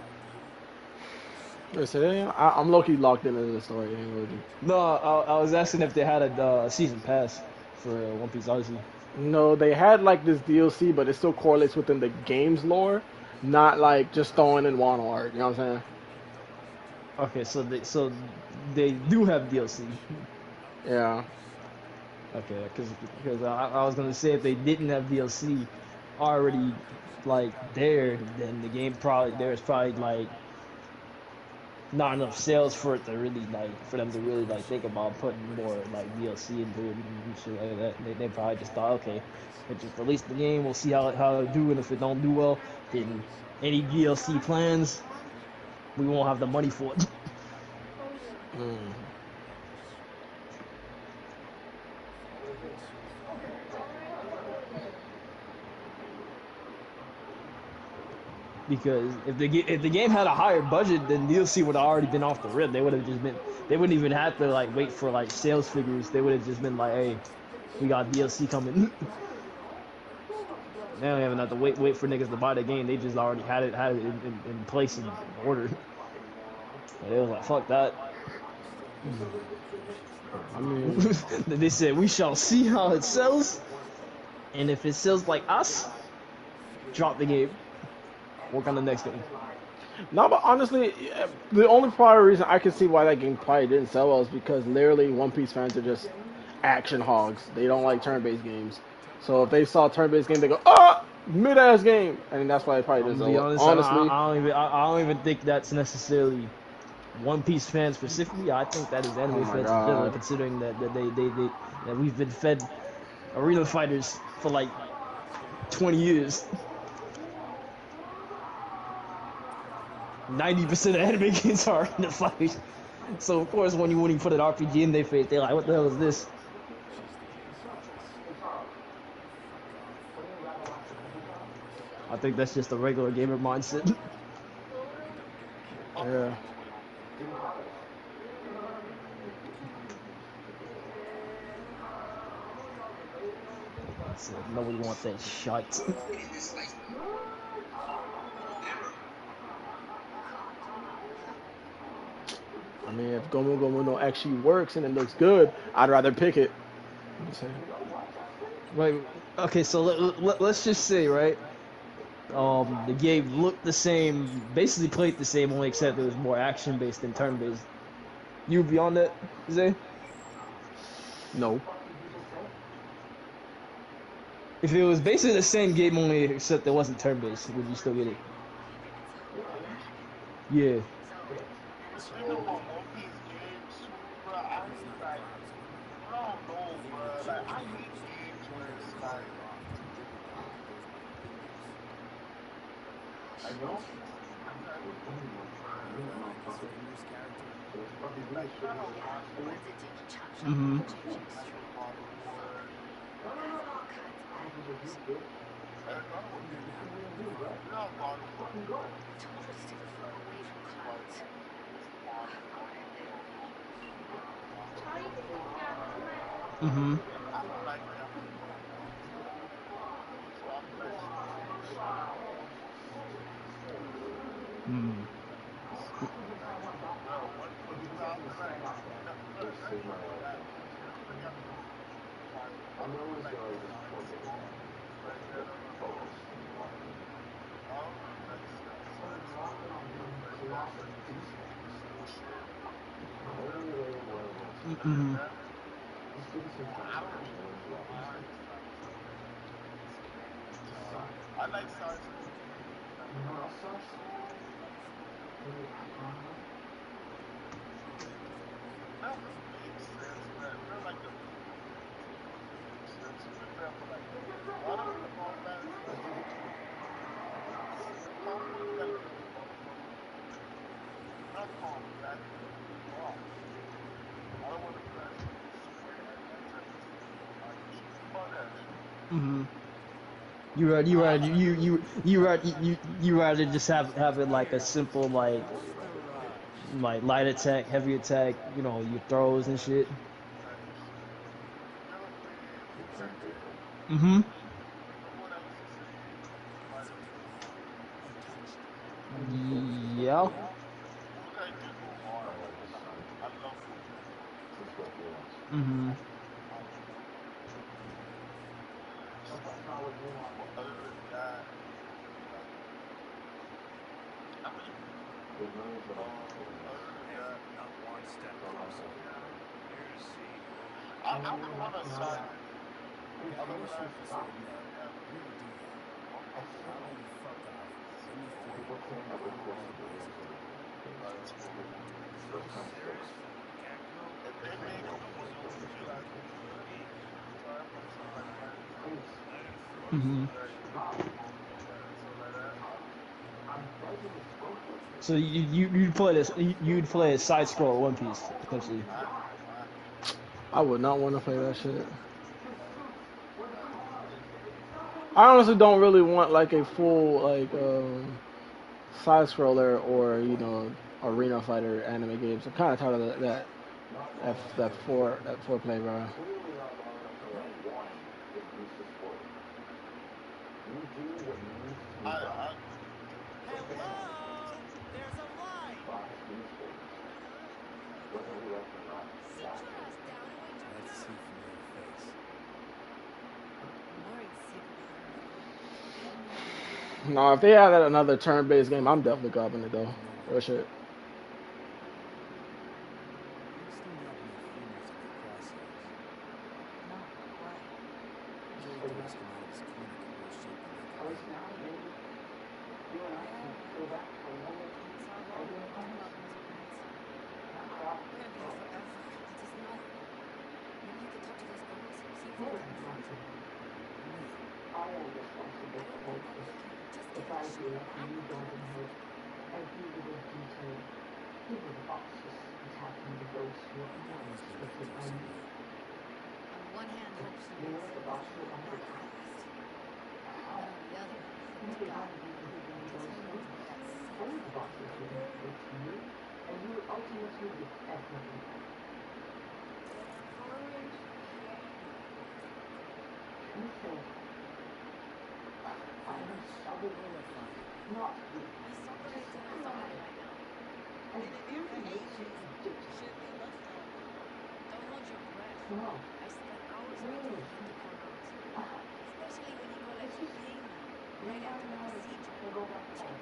Wait, say that again? I, I'm low key locked into the story. I ain't gonna hold you. No, I, I was asking if they had a uh, season pass for uh, One Piece Odyssey. No, they had like this D L C, but it still correlates within the game's lore, not like just throwing in Wano art. You know what I'm saying? Okay, so they so they do have D L C. Yeah. Okay, because because I, I was gonna say if they didn't have D L C already like there, then the game probably there's probably like not enough sales for it to really like for them to really like think about putting more like D L C into it and shit like that. They, they probably just thought, okay, we just release the game, we'll see how it how it do, and if it don't do well, then any D L C plans we won't have the money for it. Mm. Because if the ga- if the game had a higher budget, then D L C would have already been off the rip. They would have just been they wouldn't even have to like wait for like sales figures. They would have just been like, hey, we got D L C coming. They don't even have to wait wait for niggas to buy the game. They just already had it had it in, in, in place in order. And they was like, fuck that. I mean, They said we shall see how it sells, and if it sells like us, drop the game. Work on the next game. no, but honestly, yeah, the only probably reason I can see why that game probably didn't sell well is because literally One Piece fans are just action hogs. They don't like turn-based games. So if they saw a turn-based game, they go, "Ah, mid-ass game," and that's why it probably I'm didn't gonna sell be well. honest. I, I, Honestly, I don't even. I, I don't even think that's necessarily One Piece fans specifically. I think that is oh anime my fans in general, god. considering that, that they, they they that we've been fed arena fighters for like twenty years. ninety percent of anime games are arena fighters. So of course, when you when you put an R P G in their face, they're like, "What the hell is this?" I think that's just a regular gamer mindset. Yeah. So nobody wants that shite. I mean, if Gomu Gomu no actually works and it looks good, I'd rather pick it. I'm saying. Wait, okay, so let, let, let's just say, right? Um, the game looked the same, basically played the same, only except it was more action based than turn based. You would be on that, Zay? No. If it was basically the same game, only except it wasn't turn based, would you still get it? Yeah. Still on One Piece games, bro. I hate like I don't know, bro. Like I hate games where it's like I don't. I'm not a gamer, bro. His famous character. Like trying to watch like Mm-hmm. like One Piece, bro. told her to stay the fuck away from clouds. How do you think that's meant? Mm-hmm. Mm. Mm-hmm. Mm-hmm. You rather you rather you you you rather you you rather just have have it like a simple like like light attack, heavy attack, you know, your throws and shit. Mm-hmm. Yeah. Mm-hmm. Not one step closer. Here's see. Got an issue if you say no. We will do that. I'll let you fuck off. Let me think. I'm really busy. So serious for the get-go? Let him through. Mm-hmm. So you you you'd play this you- you'd play a side scroll One Piece essentially. I would not want to play that shit. I honestly don't really want like a full like um, side scroller or you know arena fighter anime games. I'm kind of tired of that that that, that four that four play, bro. Hello? There's a light! Sit your ass down and wait your Glad to see turn. familiar face. I'm worried sick of her. No, if they had another turn-based game, I'm definitely grabbing it though. Real shit. You seem to have enough humor to their crosshairs. No, why? Joey can ask him out of his clinic in worse shape than they can be. Yeah, well, it's our role to talk about those points. We're gonna be here forever. I just know it. Maybe you could talk to those girls, see if they'll come through. Me? I don't know about you. Just give it a shot. I'm down for anything. You could use me like too some more. On one hand, hope she is, because I'm not that fast. And on the other, hope to God, because who knows what that sick fuck can do. We'll uh, find it. He's separating her from me right now. Been in there for ages. Should be much longer. Don't hold your breath. I spent hours waiting for him to come out. Especially when he collects payment right after the procedure. Check.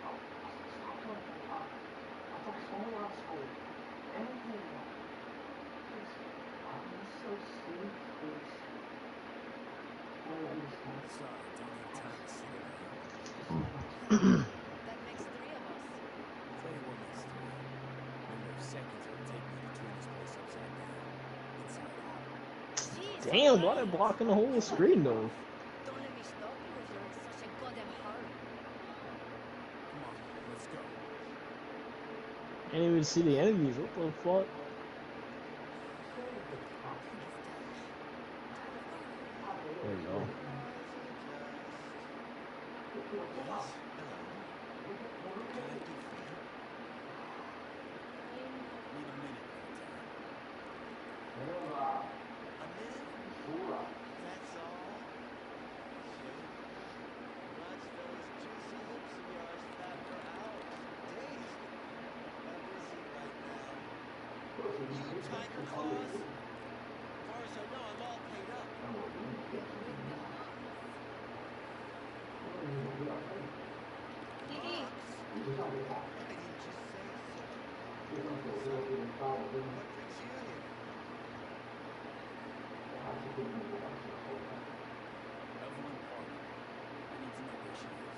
Sorry, don't have time to sit around. That makes three of us. Tell you what makes three. Number of seconds it'll take me to turn this place upside down. Inside out. Jeez, Damn, why they Ray! blocking the whole screen though? Don't let me stop you if you're in such a goddamn hurry. Come on, let's go. Can't even see the enemies. What the fuck? Think it's done. There you go. Yes, hello. What can I do for you? Need a minute, Valentine. A minute? That's all? Shit. Watch those juicy lips of yours flap for hours, days. I'm busy right now. You tiger claws? As far as I know, I'm all paid up. Bucks? Why didn't you say so? So, what brings you here? Evelyn Parker. I need to know where she is.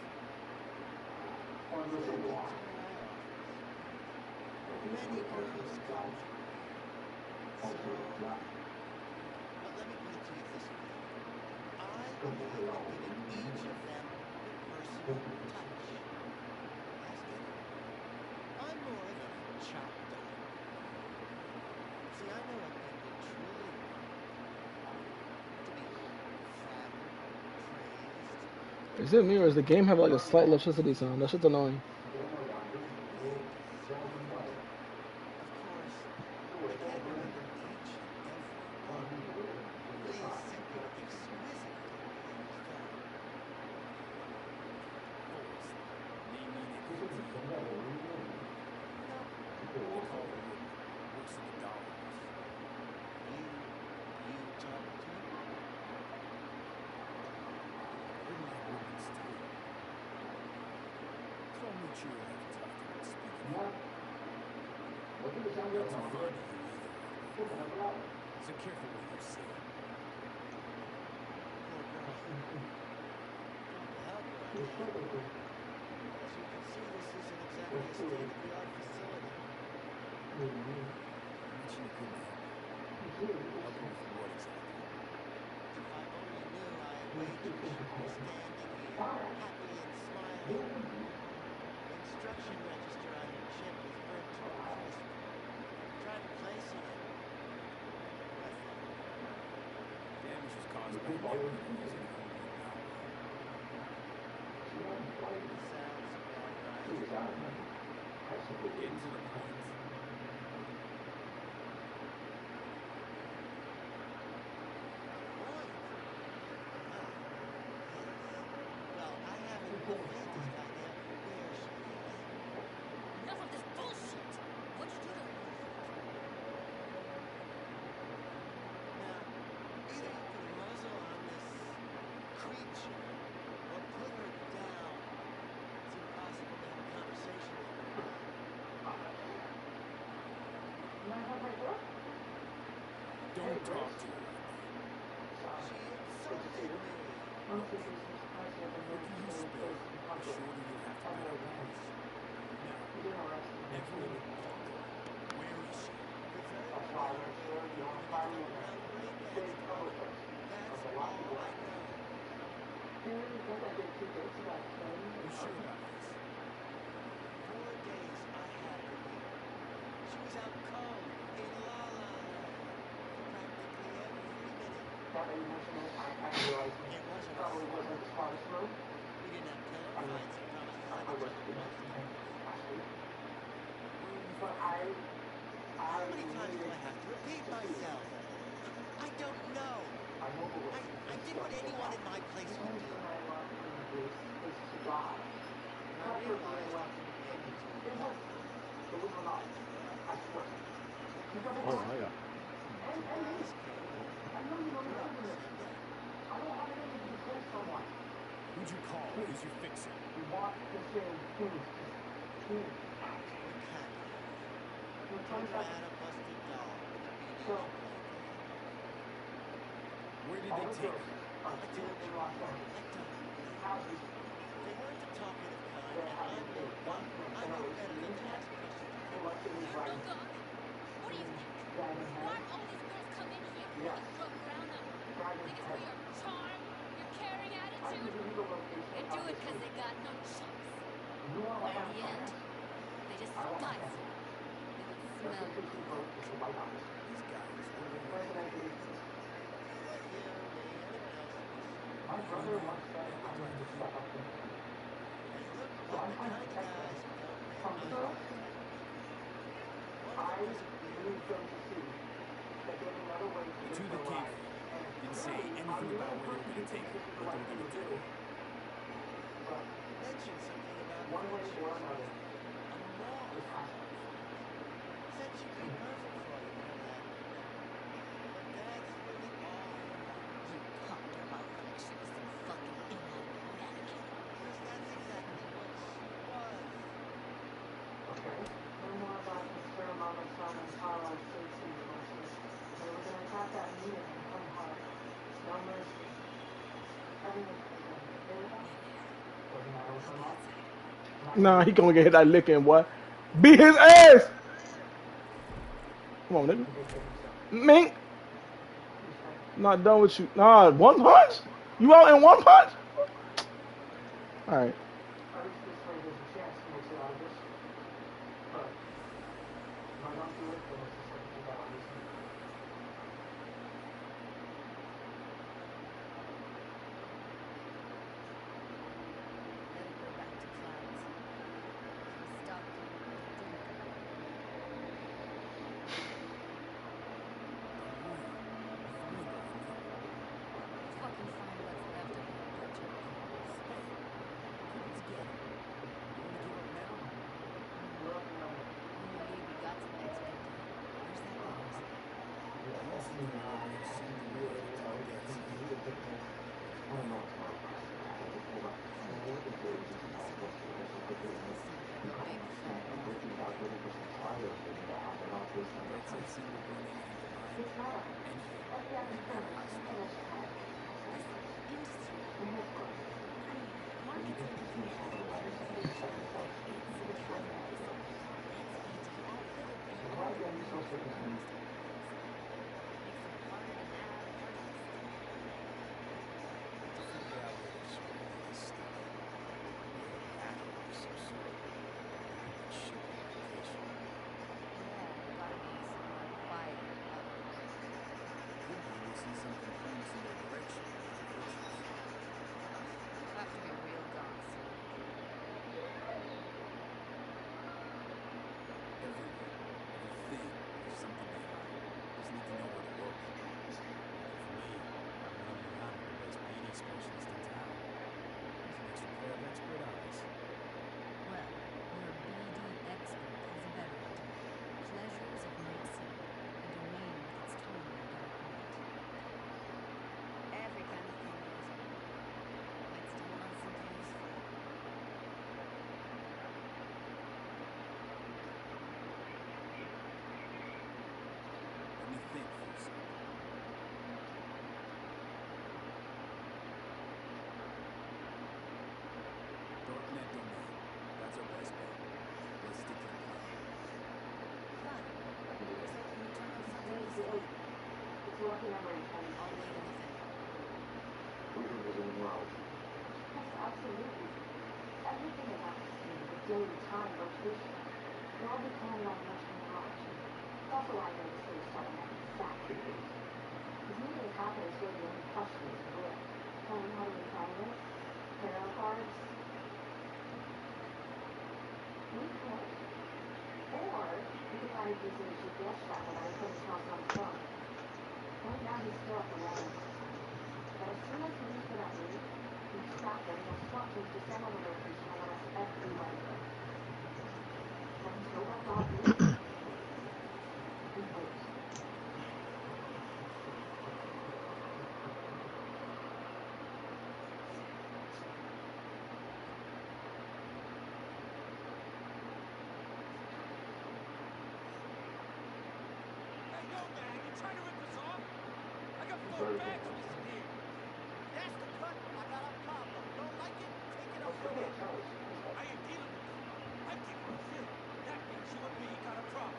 Send it to my office. Many girls come through. So, but let me put it to you this way. I believe in giving each of them their personal touch. Ask it. I'm more than a chop dog. See, I know what people truly want. To be flattered, praised. Is it me or does the game have like a slight electricity sound? That shit's annoying. Of course, I can't remember each and every one. These simple, exquisite details, though. Boys, name me an idiot. No, They call her Whitney. Works in the dollhouse. you, you talk to him? Wouldn't like Whitney's too. So I'll make sure you have a tough time speaking of her. Not too fond of you either. So careful what you say. Poor girl. Trying to help her, I mean. As you can see, this isn't exactly a state-of-the-art facility. You mentioned you couldn't help her. Help her with what exactly? If I only knew I waged you should be standing here, happy and smiling. The instruction register on your chip is burnt to a crisp. Try to place it in. Nothing. Damage was caused by the network using her own power. Sounds about right. Getting to the point. Point? Ah, yes. Well, I haven't the faintest idea where she is. Enough of this bullshit! What'd you do to her? Now, either you can muzzle on this creature or put her down. It's impossible to have a conversation with her. Don't talk to her. She insulted me. What can you spare? The shorter you'll have to put up with this. Now, Evelyn Parker. Where is she? The very well around Braindead. That's all I know. You sure about this? Four days I had her here. She was out cold in La La Land for practically every minute. It wasn't a fun. We didn't have pillow fights and promised to send each other postcards. How many times do I have to repeat myself? I don't know. I, I did what anyone in my place would do. I realized it was wrong. Oh my god. Surprise came. Drugs, and then Who'd you call? Who's your fixer? we're candy. Turned out a busted doll with a beady edge blanket. Where did they take her? I told you. I told you. They weren't the talkative kind, and I knew one. I knew better than to ask questions. You're no good. What do you think? Why all these girls come in here and you throw around them? Think it's for your charm, your caring attitude? They do it because they got no choice. And in the end, they just spice it. They would smell good. These guys, what are they wearing? You, me, anyone else. Evelyn, Evelyn, I'm the kind of guys who don't make eye contact with you. What if it was a beer? The two that came for you didn't say anything about where they were going to take you, what they were going to do to you. Mentioned something about friendship. I'm a moth. Said she'd be perfect for you, you know that. But that's really all I know. You talked about like she was some fucking inanimate mannequin. Because that's exactly what she was. Learn more about Mister Mama's son and Carla safety courses. They were going to attack that meeting and come hard. No mercy. Everything for them. Doesn't matter what's on that. Nah, he gonna get hit that licking, boy. Beat his ass! Come on, nigga. Mink! Not done with you. Nah, one punch? You out in one punch? Alright. At least this way there's a chance to make it out of this. But, if I don't do it, then it's just like you got on this. Then go back to clouds. He stopped and didn't come back. Fucking find what's left of him and catch up. Keep it together. You want to give up now? You know Gaby got some Mexican down. Where's that going? Yes, you know, we've seen the way the town gets you. That's a single thing that came to mind. Anything. Have to be real gone soon. Everything, everything, there's something behind. Just need to know where to look. For me, I'm running around with the best P D specialist in town. There's an extra pair of expert eyes. Well, your B D expert has a better idea. Pleasures of Night City, a domain with its totally dark net. Every kind of thing goes on. Winston wants something useful. Let me think for a second. Darknet domain. That's our best bet. Let's stick to the plan. Fine. So can you turn off something to see? It's a lucky memory, and I'll wait in the vent. yes, absolutely. Everything that happens to me, the day, time, location, it all depends on what's in the watch. It's also why I know this is something that exactly is. Because neither the happen is really the only question is where. Tell me how do we find this? Tarot cards? We could. Or we could find it using a G P S tracker that I put across on the phone. Right now he's still at the wellness center. But as soon as he leaves for that week, we trap him and we'll swap teams descend on the location and arrest everybody there. Then until that dog leaves, we wait. Hey, yo, man, you trying to rip us off? I got four bags missing here. That's the cut I got up top. Don't like it? Take it over here. I ain't dealing with that. I'm taking a shit. That means you and me got a problem.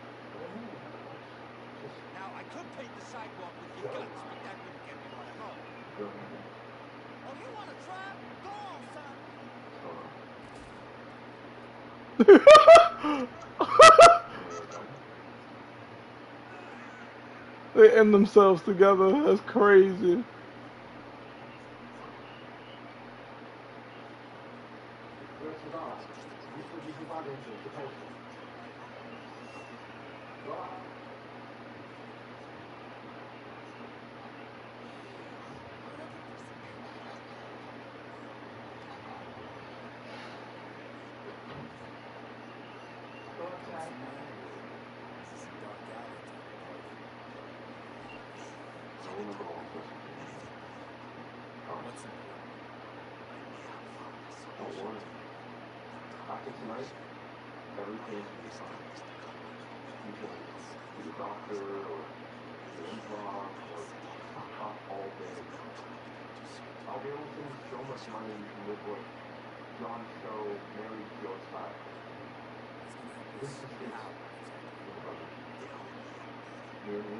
Now, I could paint the sidewalk with your guts, but that wouldn't get me what I want. Oh, you want to try? Go on, son. They end themselves together. That's crazy. Where's the dog? Just What's important? Don't worry. After tonight, everything will be fine. You can be a doctor or do improv or talk all day. I'll be able to save so much money you can live like John Cho, Mary Jo style. This is just how your brother. You and me?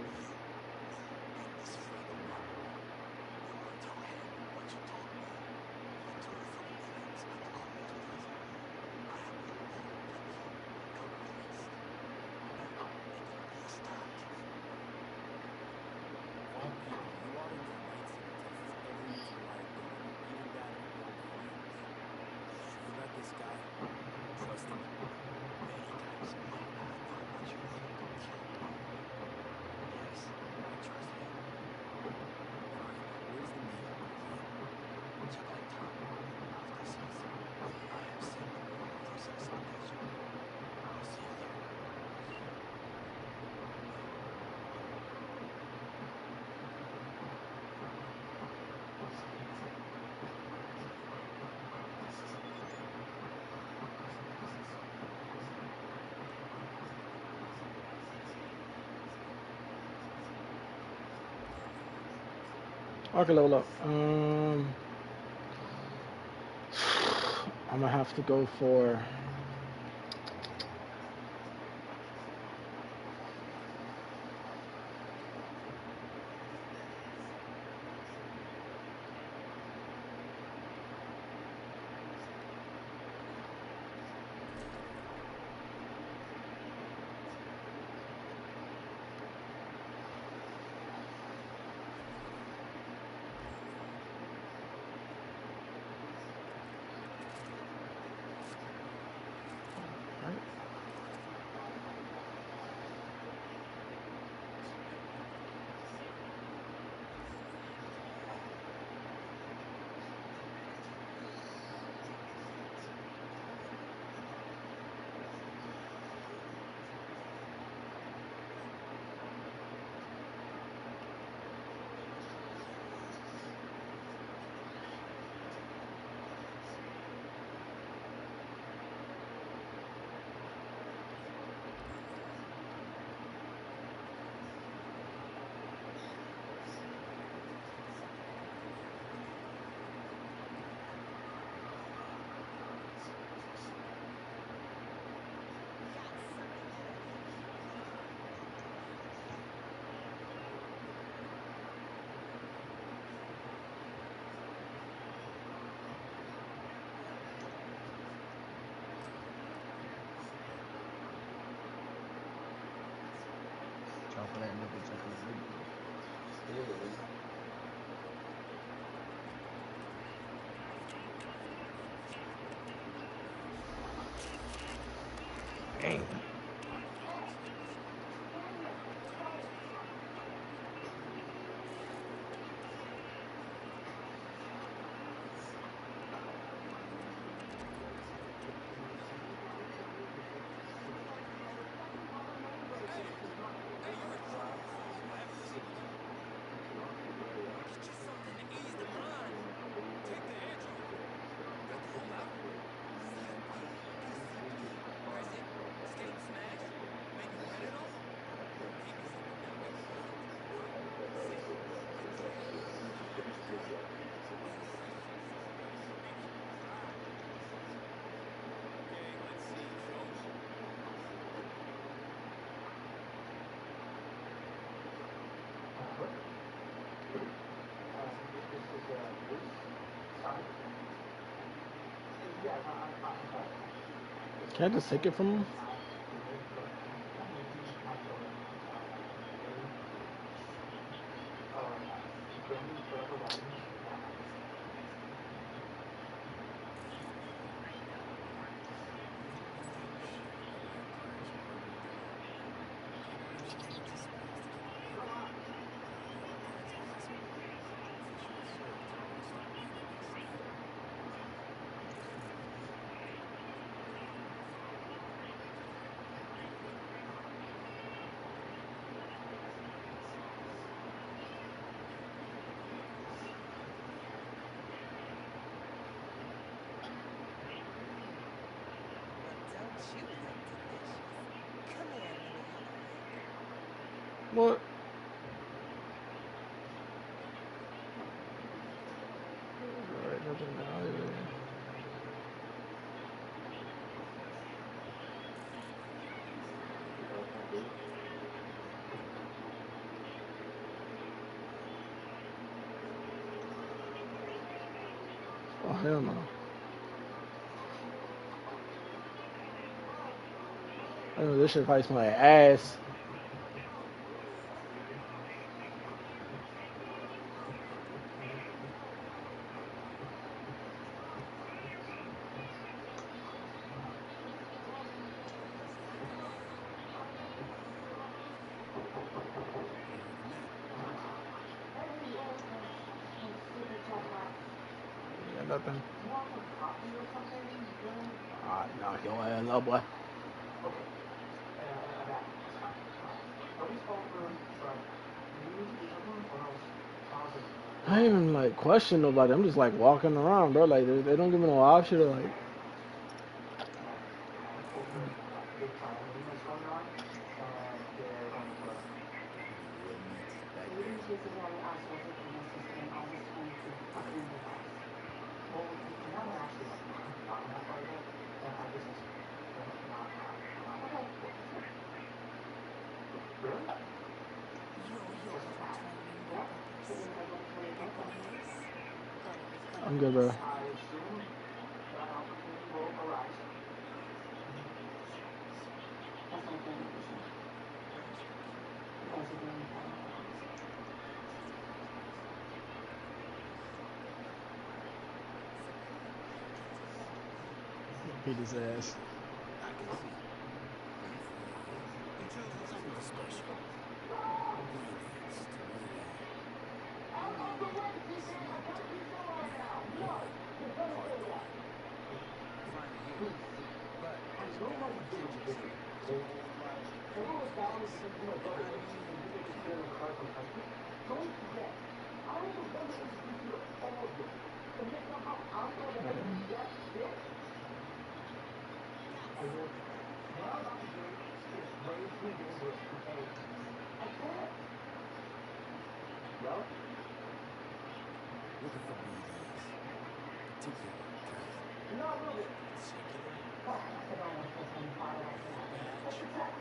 Of all people, you ought to know night city tests everyone's reliability, even that of old friends. You met this guy? Trust him? Many times in my life, I thought you were going to kill me. Yes, I trust him. Fine. Where's the meeting? Chocolate Town, after sunset. I have seen the road process on that show. I'll see you there. Okay, level up. Um, I'm gonna have to go for. Chocolate nigga, chocolate nigga. Damn. Can I just take it from him? you look delicious. Come here, let me have a lick. What? Alright, nothing now either. Oh, hell no. I know this shit probably smell like ass. Yeah, nothing. Ah, knock your ass up, boy. I ain't even like question nobody. I'm just like walking around, bro. Like they, they don't give me no option to like. I'm good, bro. Beat his ass. I can see. You choosing something special. Brilliance to me. You mean slumber, not war, hardcore. Fine to hear. But there's a bit of contingency. Suppose while recruiting for this, an unknown killer Looking for B Ds. Particular kind. particular batch.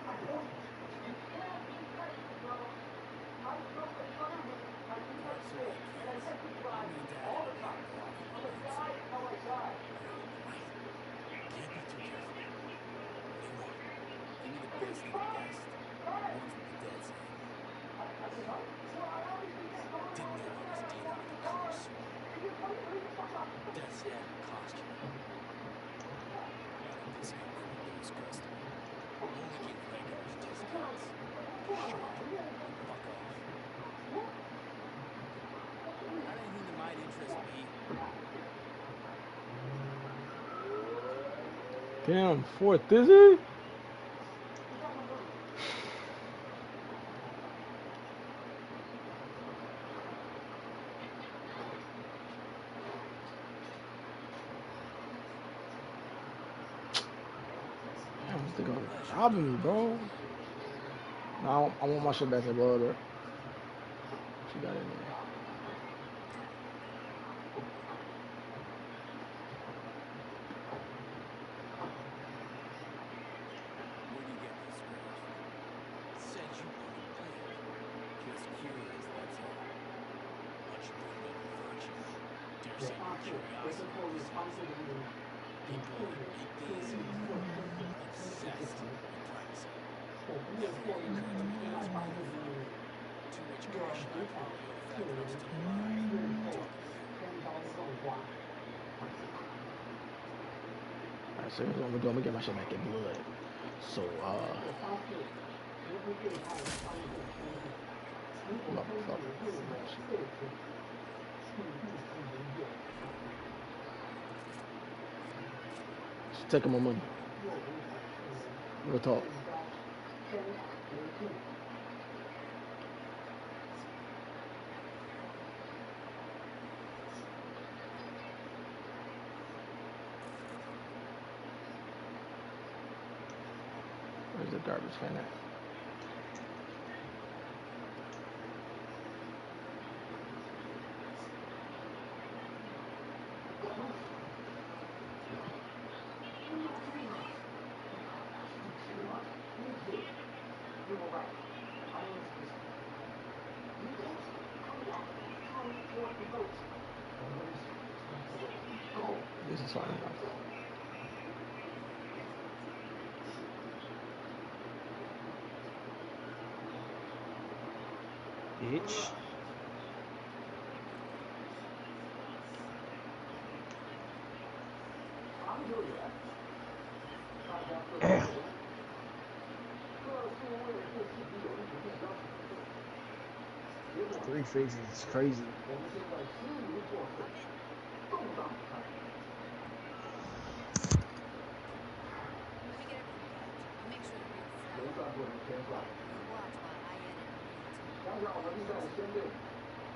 Parts of that kids. You mean to have a big golf and fancy. Right. Can't be too careful. What do you want? Give me the best of the best. The ones with the dead's head. Didn't know I was dealing with a connoisseur. Death's head cost you. Not a discount for a newest customer. Only give regulars discounts. Shut up and fuck off. Got anything that might interest me? Damn, fourth is it? Damn, this nigga robbing me, bro. No, I want, I want my shit back to blood, bro. She got it in there. Where'd you get this scratch? Said you wanted plant. Just curious, that's all. Much burned up virtue. Dare say your curiosity is people in big things obsessed with privacy. Everything graduated as microphone. Too much cash out for the artifact that I'm still alive. Talking to you. Alright, so here's what I'm gonna do. I'm gonna get my shit back in blood. So, uh. Motherfucker. She's taking my money. Real talk. a garbage can at? This is fine enough. Bitch. Three faces is crazy. Let me get everything prepped. I'll make sure the reel's flat. You watch while I edit and read it.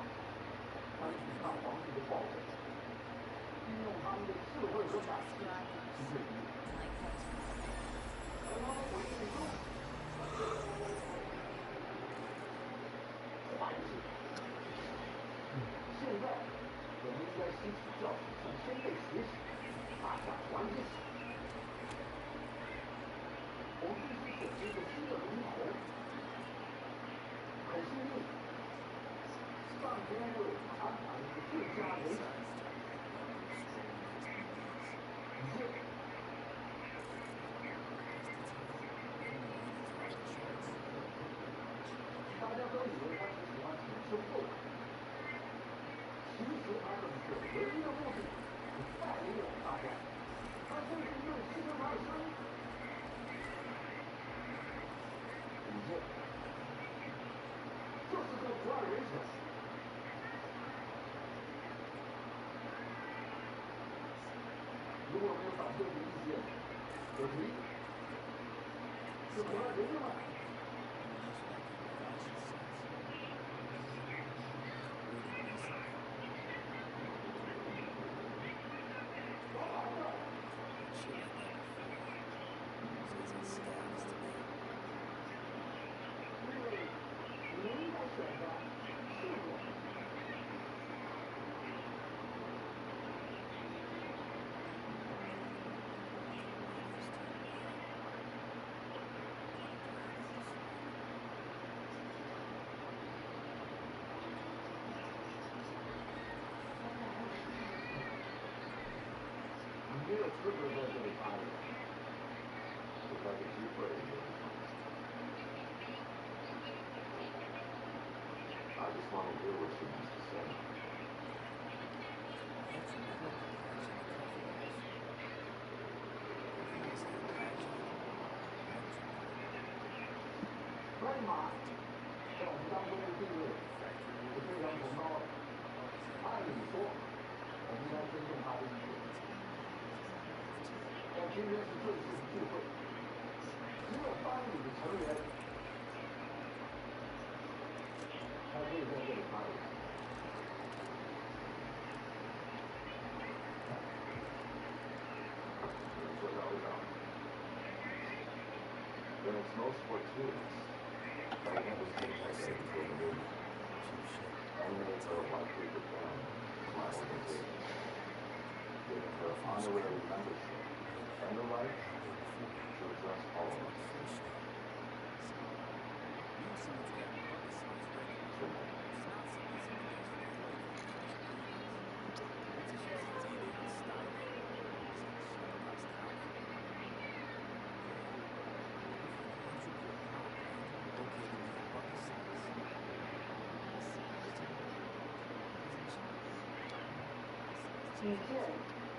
You did.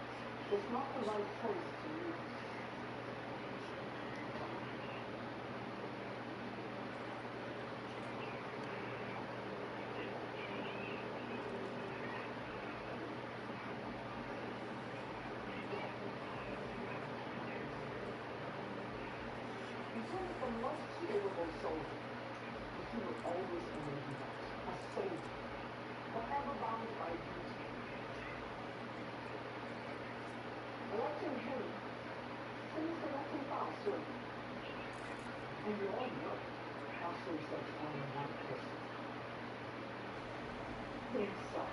It's not the right place to use. You said it's the most capable soldier. But he will always remain a soldier. Forever bound by duty. Electing him. Please electing Foster. And we all know how suicide only one person. Himself.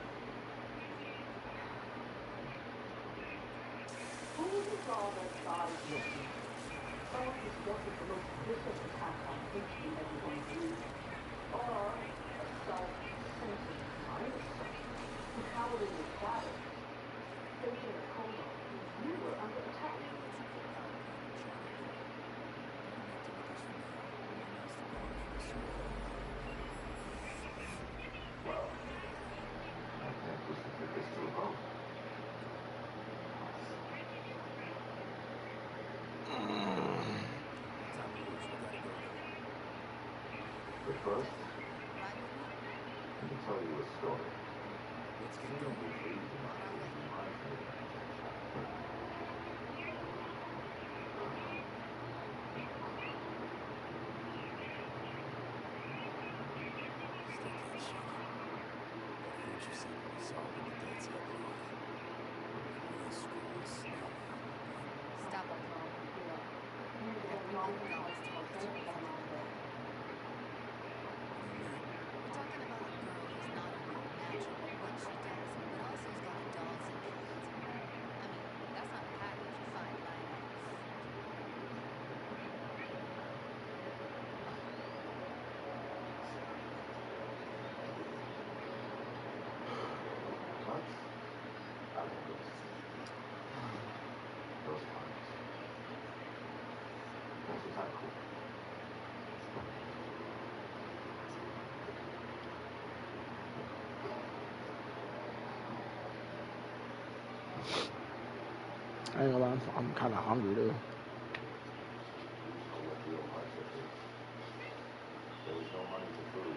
Who would have thought that God is looking? Someone who's dealt with the most vicious attack on history everyone believes, or a self-centered dinosaur who cowered in the shadows, staging a coma when you were under attack. Well, I think we should put this to a vote. But first, let me tell you a story. Let's get Maybe going. you can read my my favorite. Still can't shake it. That future scene we saw when the dead side line. Real school snuff. Stop it, Carl. Every little girl is told to be fucking. We're talking about a girl who's not only natural at what she does, but also has got dolls and kids. I mean, that's not a package you find lying on the floor. What? I like those. Those parties. That's what's not cool. I ain't gonna lie, I'm, I'm kind of hungry though. So what real hardship is? There was no money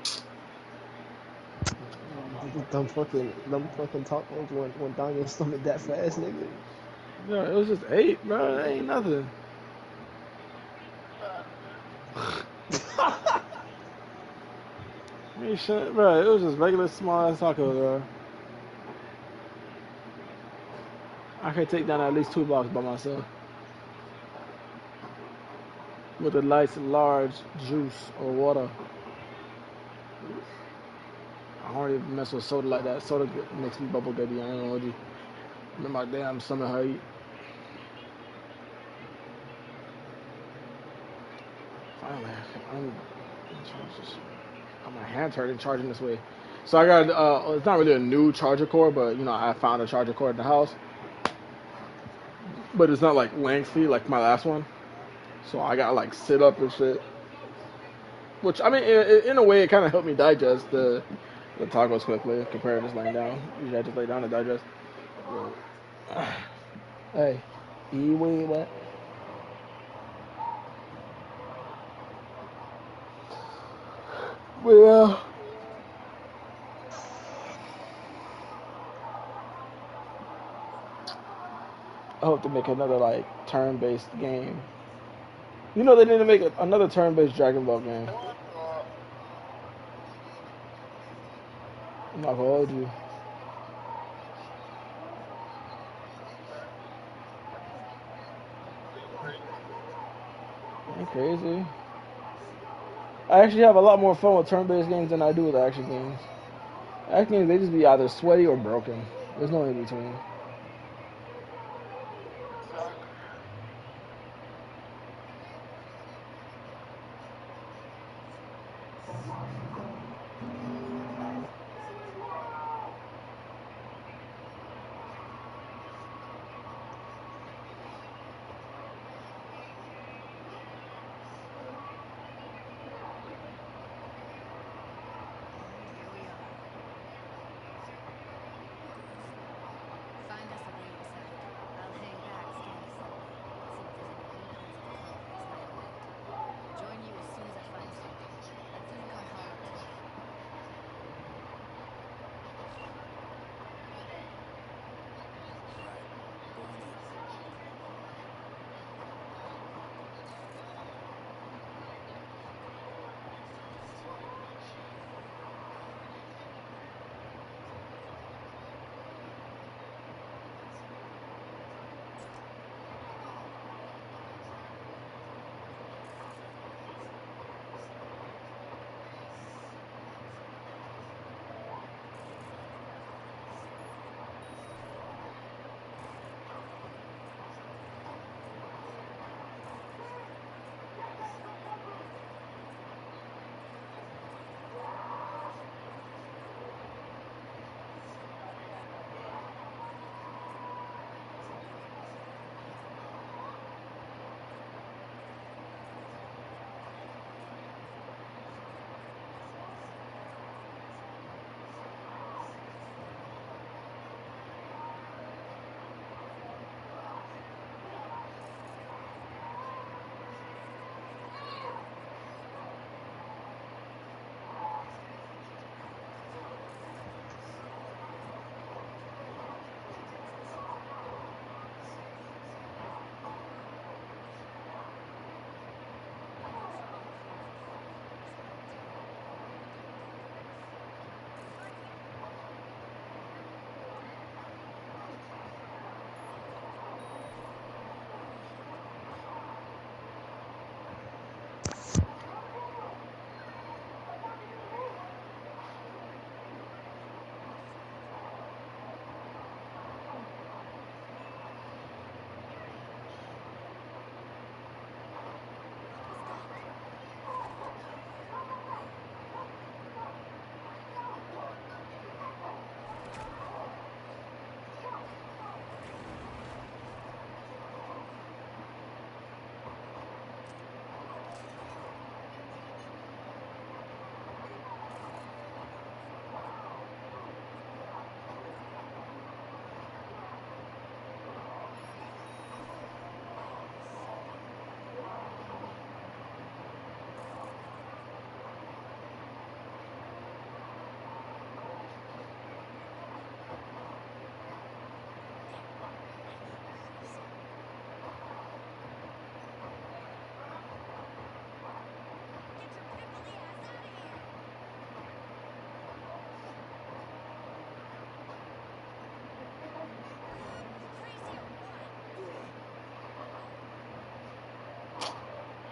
for food. Them fucking, them fucking tacos went, went down your stomach that fast, nigga. Yeah, it was just eight, bro. That ain't nothing. I mean, shit, bro. It was just regular small ass tacos, bro. I could take down at least two blocks by myself. With a nice large juice or water. I don't even mess with soda like that. Soda get- makes me bubble gutty. I ain't gonna hold you. Remember my damn stomach hurt. Finally, I'm, I'm my hands hurting charging this way. So I got, uh, it's not really a new charger cord, but you know, I found a charger cord in the house. But it's not like lengthy like my last one. So I gotta like sit up and shit. Which, I mean, in, in a way, it kind of helped me digest the, the tacos quickly compared to just laying down. Usually I just lay down to digest. But, Hey, you wait, what? but yeah. I hope to make another like turn-based game. You know they need to make a, another turn-based Dragon Ball game. I'm not gonna hold you. Ain't crazy. I actually have a lot more fun with turn-based games than I do with action games. Action games, they just be either sweaty or broken. There's no in between.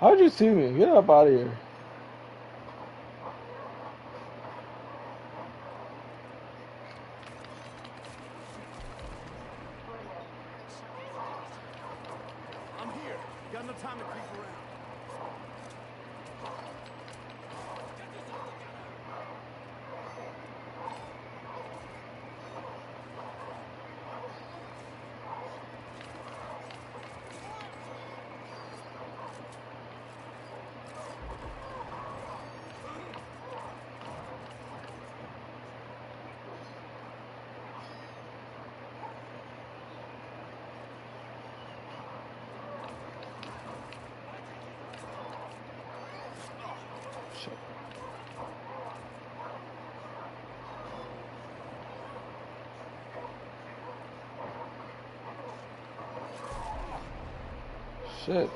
How'd you see me? Get up out of here. I'm here. Got no time to creep around. Shit.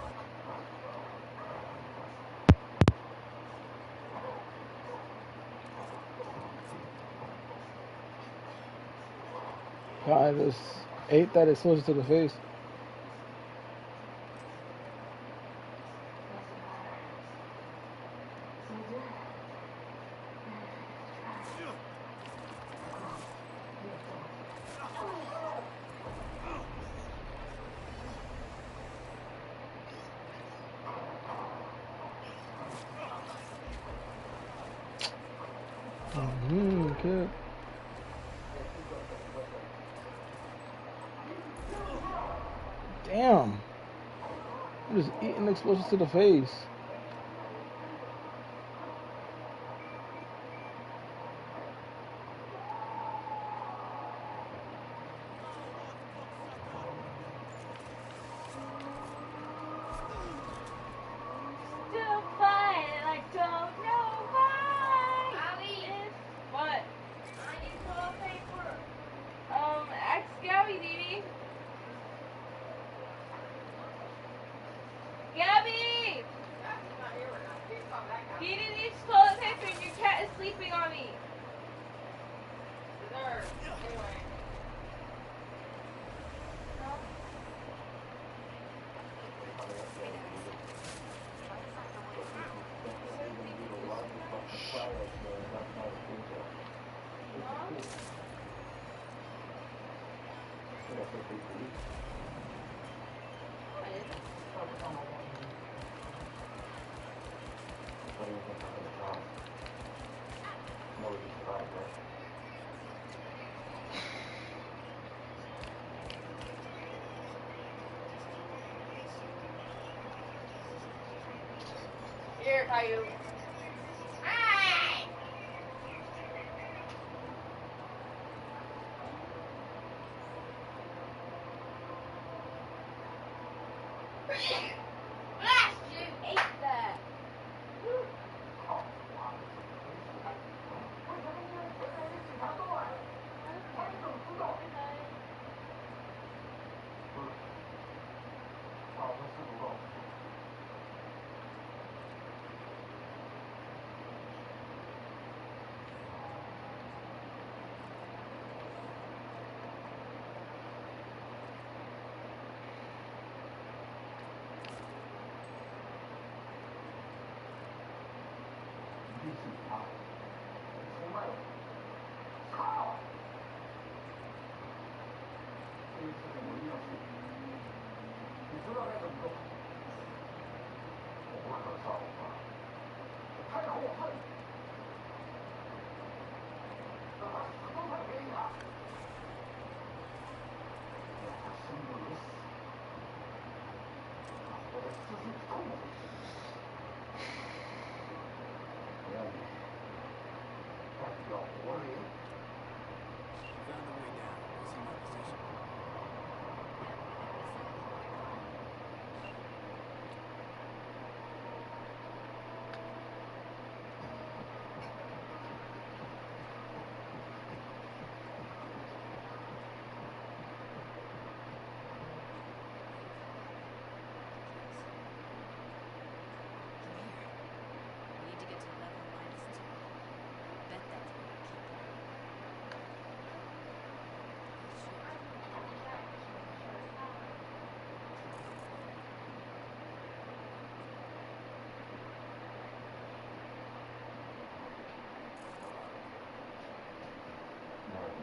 I just ate that exposure to the face. Mm-hmm, okay. Damn. I'm just eating explosives to the face. Still fighting, I don't know why. Abby. What? I need toilet paper. Um, ask Gabby, Dee. Gabby! Dee Dee needs toilet paper and your cat is sleeping on me. There. Anyway. Here, Caillou. Hi! Blast you! Ate that.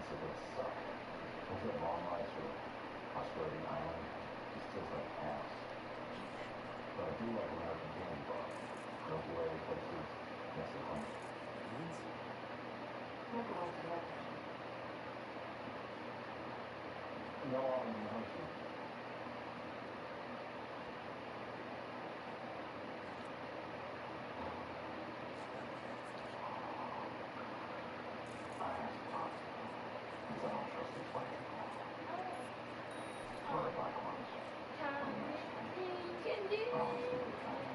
Cigarettes suck. What's that long nights or Australian Island? This tastes like ass. But I do like American candy bars. Milky Way places, Mexican. Beans? Milky Way together. No almond and Hershey. I have to talk. Because I don't trust this way anymore. What if I close? I want to speak with Diane.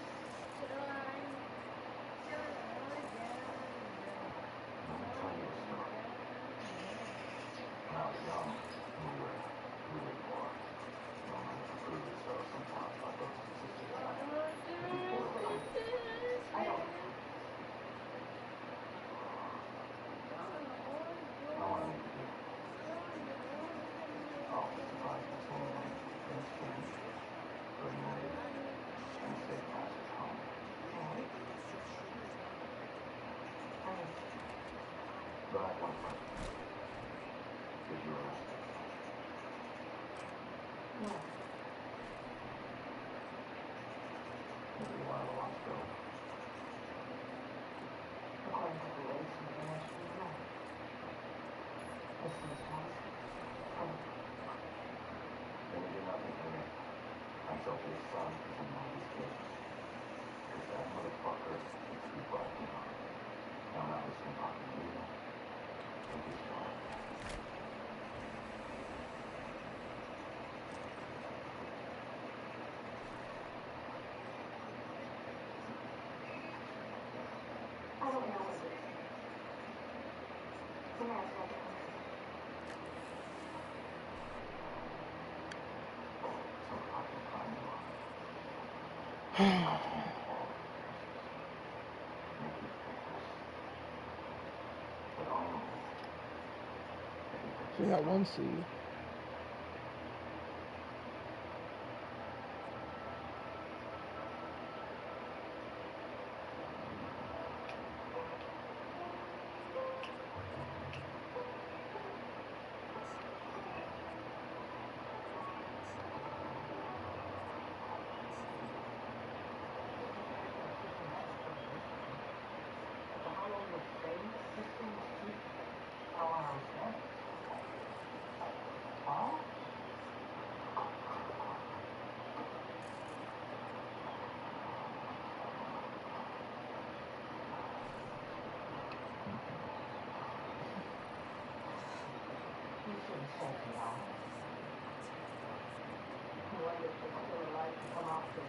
Let me tell you a story. When I was young, we were really poor. No money for food, so sometimes my brothers and sisters and I would be poor food. I don't. I want to make a deal. I'll surprise this woman in exchange for immunity and a safe passage home. But I have one question. Did you arrest her? No. Maybe you want to go on spill? According to police information, no. As soon as possible. Oh. Then you do nothing for me. Until his son is in one of these cases. Because that motherfucker needs to be brought down. And I'm not listening to fucking you. Take his job. I don't know what it is. It's a man's weapon. So fucking fine you are. Make you famous. But only if you She got one seed. How long the phase system is keep how I understand it. Huh? You shouldn't say it now. You wonder if the killer light can come off this.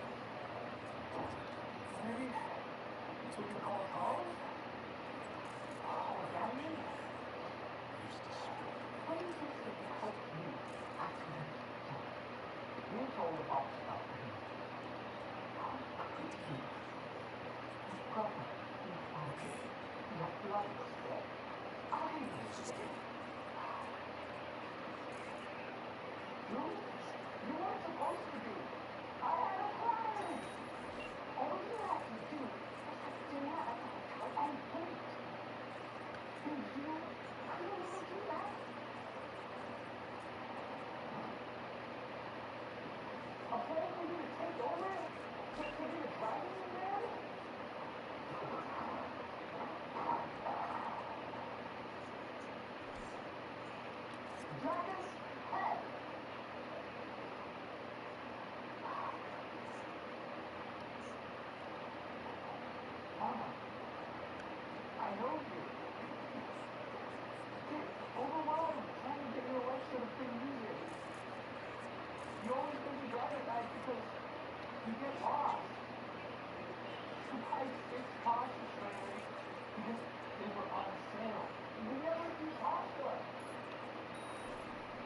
Maybe we could call it off? Oh, is that me? What do you think they help you after that? You told the boss about me. How could you? His brother, his father, your blood was dead. I was dead. You, you weren't supposed to be. I had a plan. All you had to do was to stand and wait. And you couldn't even do that. A plan for you to take over? To, to be the driving man? Dragon's head. Mama, I know you. Get overwhelmed trying to get your life to the thing easier. You always think you drive at night because you get lost. You buy six Porsche trailers because they were on sale. You never do pasta.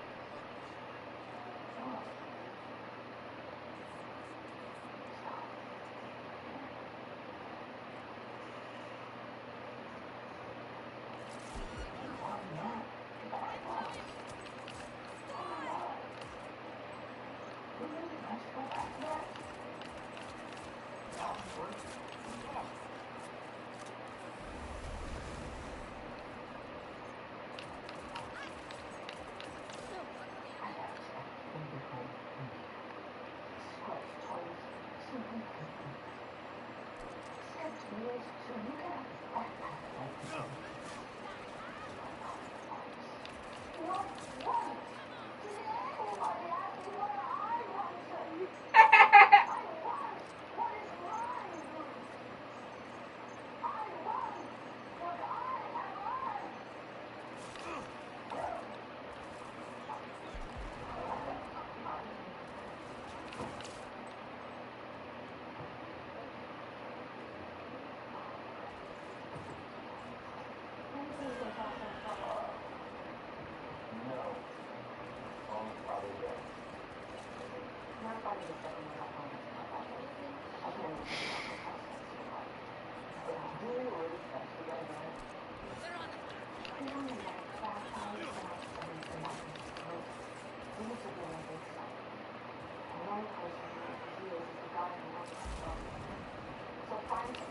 started the second one up on this podcast. I can't even think about the house that's so hard. But I do really touch the guy there. I know in that class house when I studied the mountains of growth, we used to be on both sides. And one person who was the years is the guy who works on the road. So finally,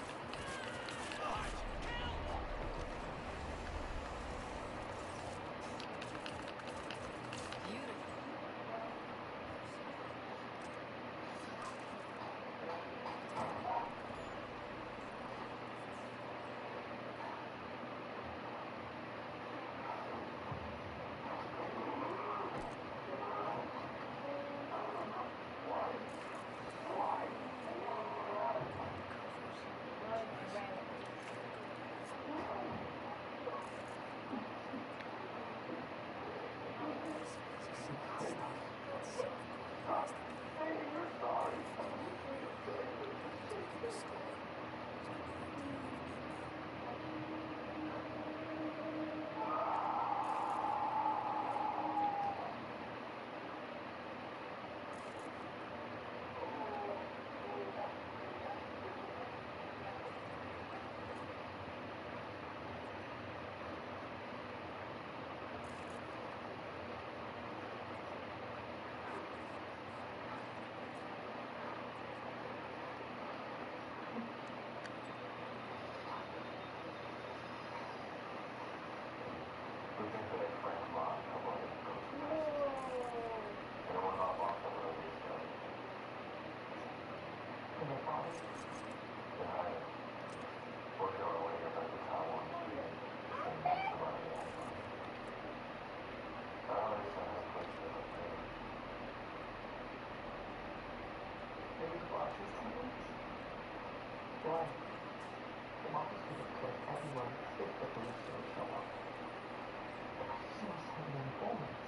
boy, the office would have killed everyone if the police didn't show up. She must have been informants.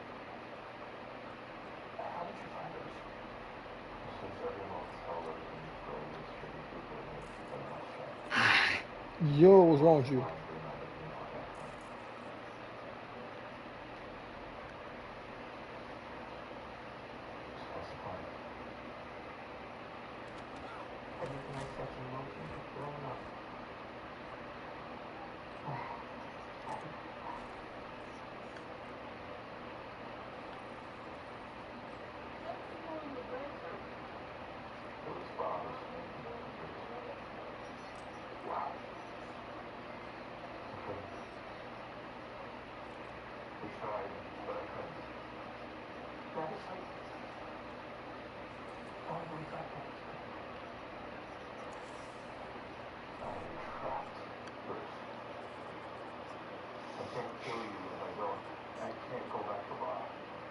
How did you find those? Since everyone's held everything from these shitty people and keep them out shut. Yo, what's wrong with you? Everything I said in motion was blown up. Wow. We tried, but I couldn't. That is like all the way back up. I'm trapped, Bruce. I can't kill you if I don't. I can't go back to Bob.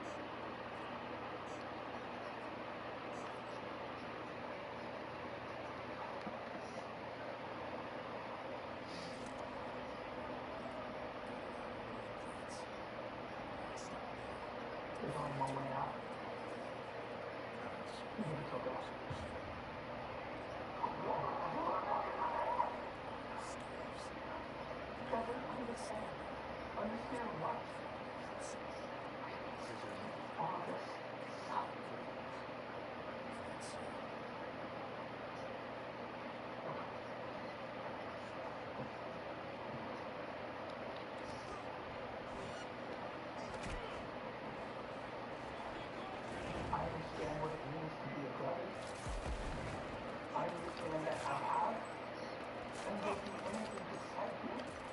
There's only one way out. You need to go. Doesn't understand. Understand what? All this sucks. I understand what it means to be a brother. I understand that I have and will do anything to save you.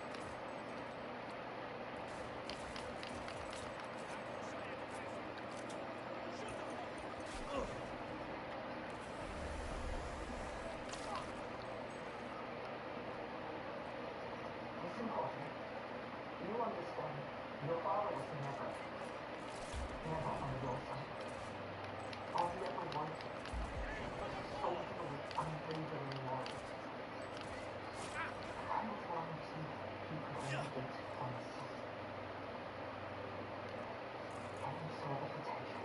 Listen, Courtney. You understand. Your father was never, never on your side. All he ever wanted was a soldier with unwavering loyalty. I was wanting to keep relevant on the side. And you saw the potential.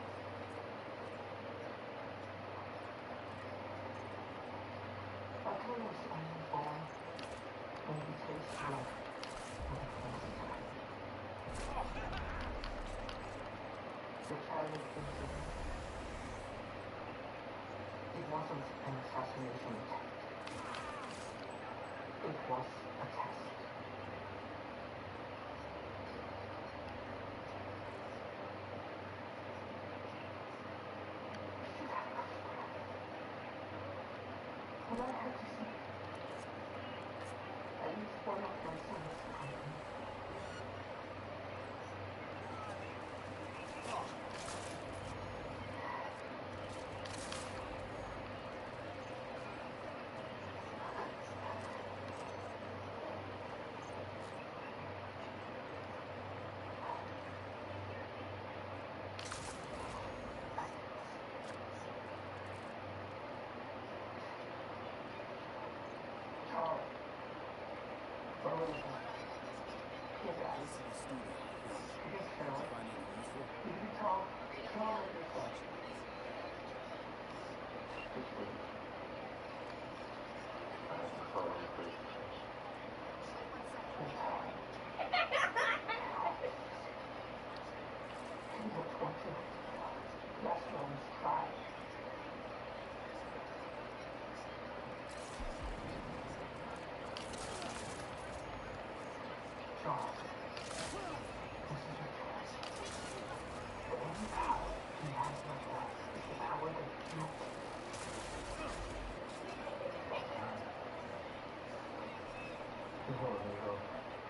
I can understand you, boy, when you taste blood for the first time. The child is incident. wasn't an assassination attempt. It was a test. What I had to say, at least one of my sons company. Charles. For a reason. Yes, I. This is the studio. Yes, Farrell. Find anything useful? You can tell Charles is yourself. It's me. I have to follow the priest. He was tortured. Last one's tried. Charles, this is your choice. The only power he has in his life is the power that you Before we go,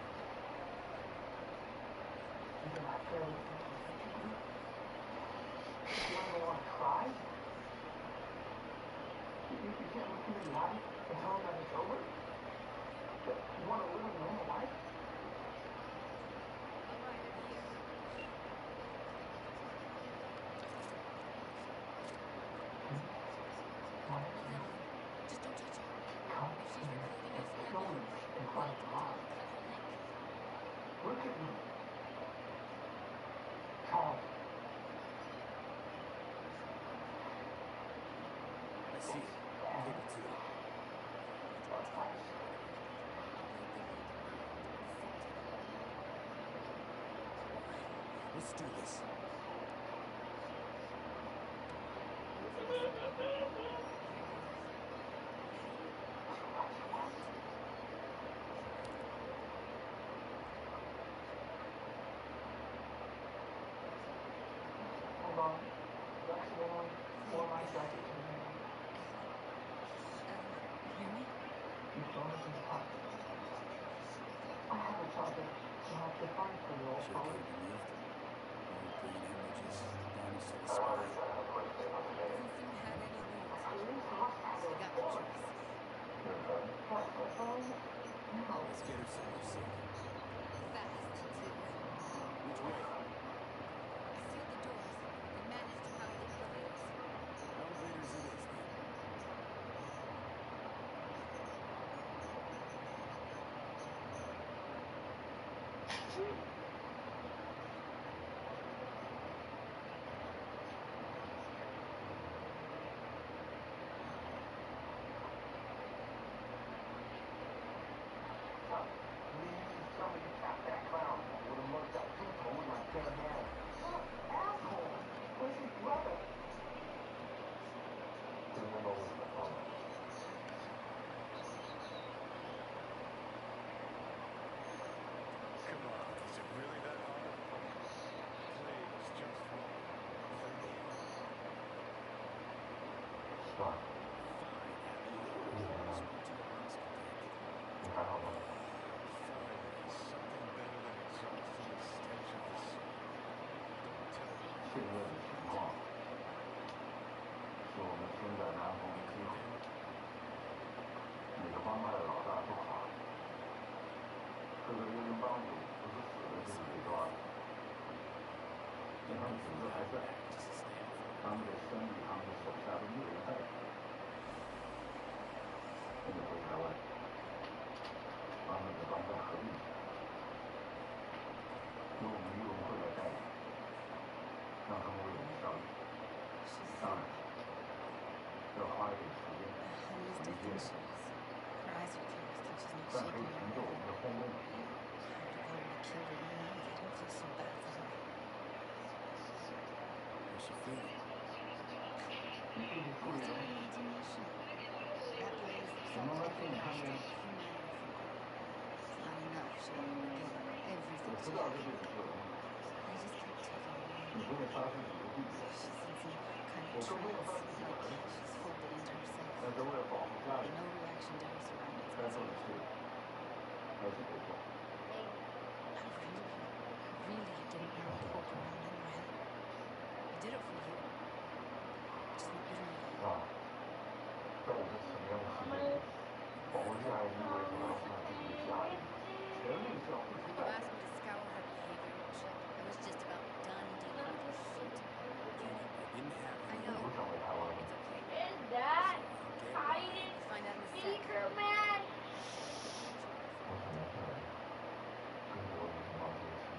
even after everything that you do. If you ever want to try, you, you can't look him in the eye and tell him that it's over. That you want to live a normal life. Why? Just don't touch her. Come If she's here recording and us, we'll kill be me alright. in front of mom. Look at me. Charles. I see it. I'm looking too. Let's do this. Hold on. That's the one for my jacket to me. Hear me? You phone is in the pocket. I have a charger, so I have to find for you, old Should phone. get removed. No brain hemorrhages, damage to the spine. Everything had any wounds. Police must have You a got no report. choice. But the phone? No. Let's get her somewhere safe. Fast, too. Which way? I sealed the doors and managed to power the elevators. Elevators it is then. Please tell me you tapped that clown with a mugged up two-tone with my dead hand. What asshole? Where's his brother? remember with the phone. Come on, is it really that hard? Please, just one. For me. Stop. Fine, Abby. Just want two arms contact. I don't know. Fine, something better than exhausting the stench of this. Don't tell me. 现在的情况是我们现在南方的机会，每个帮派的老大都垮了，这个幽灵帮主不是死了就是被抓的，因为组织还在，他们得审理他们手下的猎人代表。你回台湾，把每个帮派合并起来，由我们义勇会来带领。 让他们为我们效力。当然，要花一点时间，时间，但可以凭着我们的轰动体力。 How's she feeling? 一你进去处理了吗？什么东西你看见了？ Not enough, so I gave up everything 我 to 知 you. 道这辈子是有用的， He just kept taking away. 你不会杀死你的弟弟。 She's in some kind 我 of 更不会 trance, 杀死自己的 like 儿子。 she's folded into herself. 但是为了保护家人， No reaction to her surroundings 该做的 whatsoever. 事还是得做。 I really, I really didn't want to poke around in your head. I did it for you. I just want you to know. 啊，在我这什么样的世界里，保护家人意味着要让自己的家人权利是要付出 You 代价 asked me to scour her behavior and shit. I was just about done dealing with her shit. I didn't have I know. 不想为台湾人。 It's okay. Is that Get Titan You'll find out in a sec. Speaker Man? 我想留下来，跟着我一起忙这个事。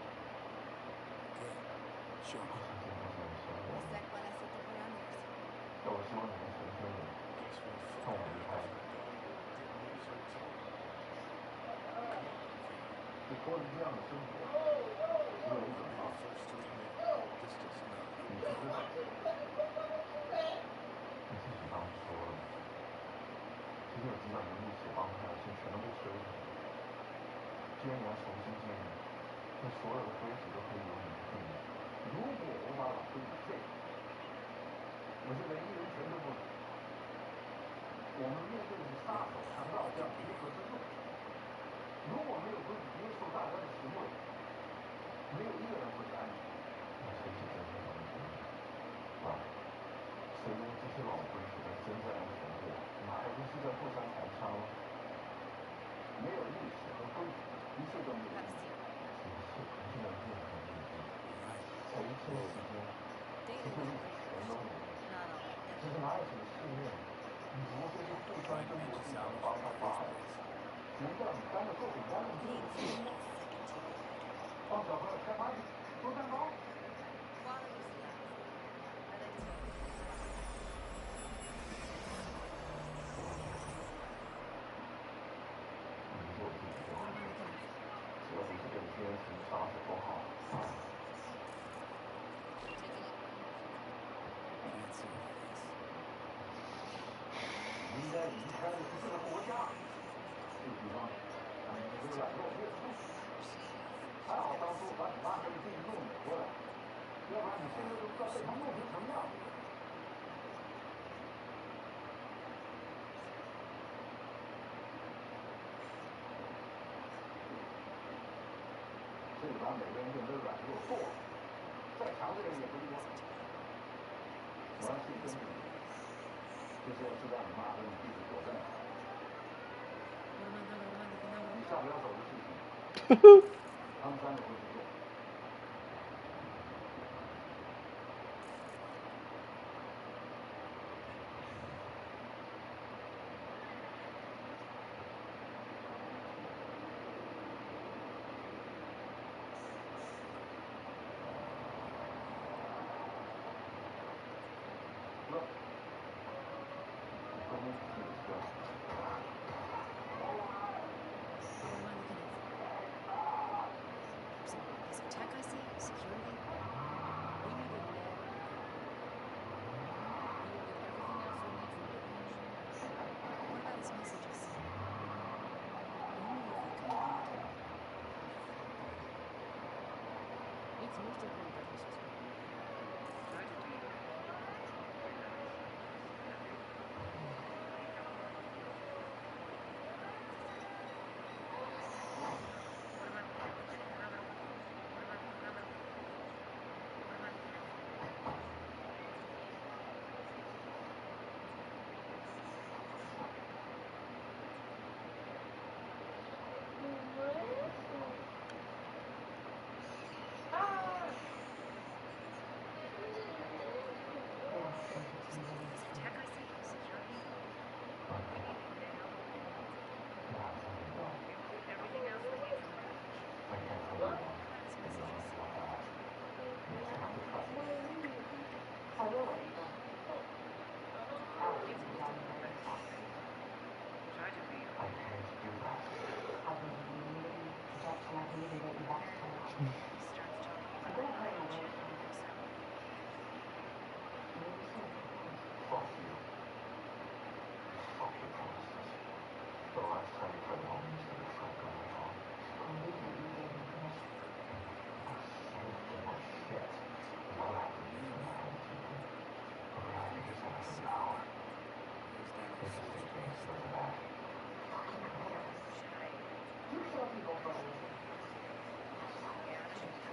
okay. Sure. 我相信他是很喜欢 In 我 a 的， sec while I set the parameters. 但我希望你能成全我， Guess we'll 看我 find 离 out 开 if。our daughter did lose her too. Come on, Vicky. 就过着这样的生活，只有一种 I'll be 方 the 法， first to admit this does not 你 go 知道， well. 你自己刚说了，其实有几百年历史帮派已经全都被摧毁了。既然你要重新建立，那所有的规矩都可以由你来定义。如果我无法把规矩废了，我就连一人权都不能。我们面对着杀手强盗这样的一个合适度，如果没有规矩约束大家的行为，没有一个人会是安全。那谁是真正的安全？啊，谁用这些老规矩来真正安全过？那还不是在互相残杀吗？没有历史和规矩，一切都没有意义。一切不是没有任何意义，在一切时间，这些历史全都没有。 Not all that. 其实哪有什么信任？你不过就是互相争夺地盘的帮派罢了。谁叫你当个做饼干的这么事？帮小朋友开 party， 做蛋糕。 While it was left, I like to go. 你做自己就好，只要不是被天使杀死都好。 Can't see your face. 应该离开的是这个国家。这个地方，让你这个软弱越住。还好当初把你拉回自己弄美国来，要不然你现在都不知道被他弄成什么样子。这里把每个人变得软弱弱了，再强的人也不多。我要信真理，就是要知道你妈和你弟弟躲在哪儿。你下不了手的事情，他们三个会去做。哥，你公公自己说。 So, is it tech I see? Security? We need to know. You will get everything else we need from the What about his messages? Only if we can read them. It's most important that we suspect. Try to read it. Ah!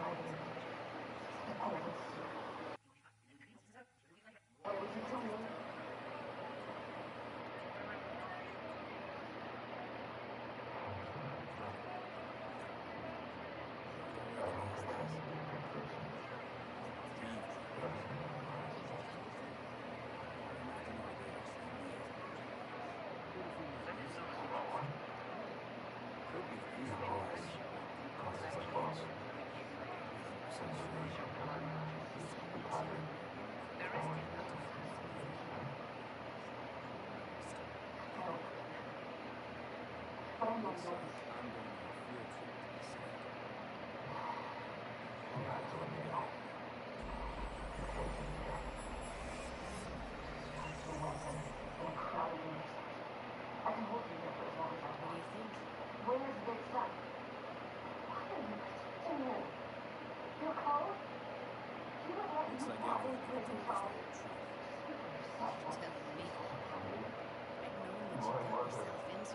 Looks like I'm going on a field trip to the site. I can hold you here for as long as I want. What do you think? Where's Big Son? Why are you protecting him? You're cold? You would let Looks me like always everyone live told in us the Charlie. whole truth. You're telling me. I've known what you got yourself into.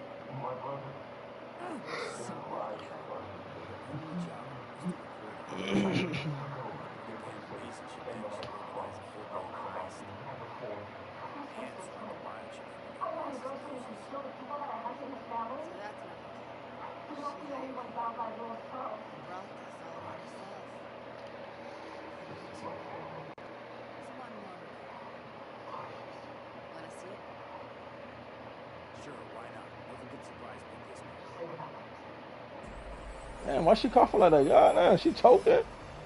Somebody. Our only job was to record it. Then we began a relationship action organized a full-blown crime sting. And found the biochip from I want to go so we can kill the people that are hunting his family. So that's what you did. You're not the only one bound by rules, Charles. You brought this all on yourself. Me too. So one more recording. Wanna see it? Sure, why not? Nothing could surprise me at this point. Man, why she coughing like that? God damn, she choking.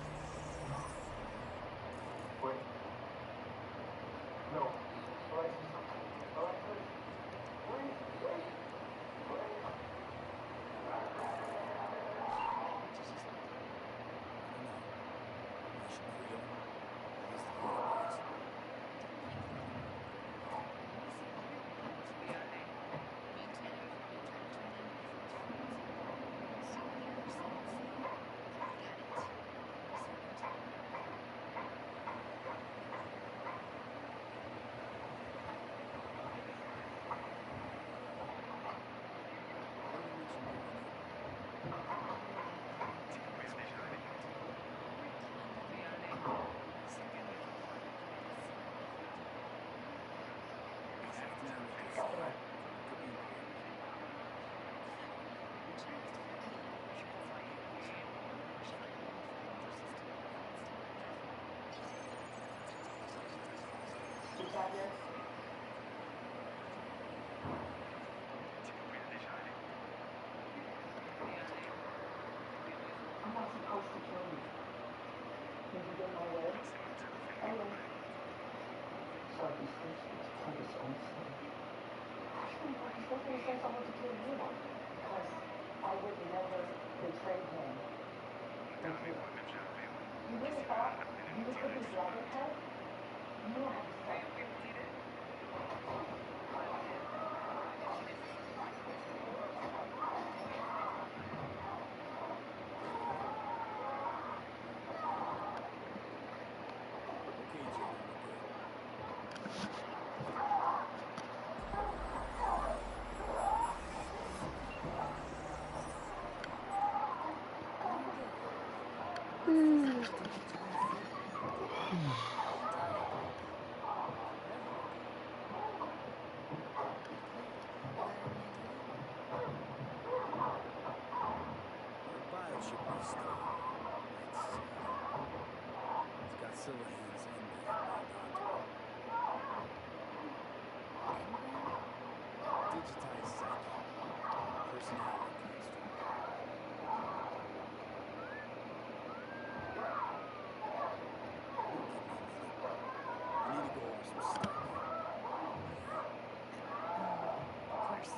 I'm not supposed to kill you. Did you get my way? Anyway. Sorry, these things tell his own story. Actually, it doesn't make sense I want to kill you now. Because I would never betray him. Thank you. You really thought you could put his rabbit head? You know how to stop. Our biochip was stolen. It's, uh, it's got Silverhand's engram bound onto it. Engram? Digitized psyche. Personality construct. You'll give me a minute. I need to go over some stuff. Of course.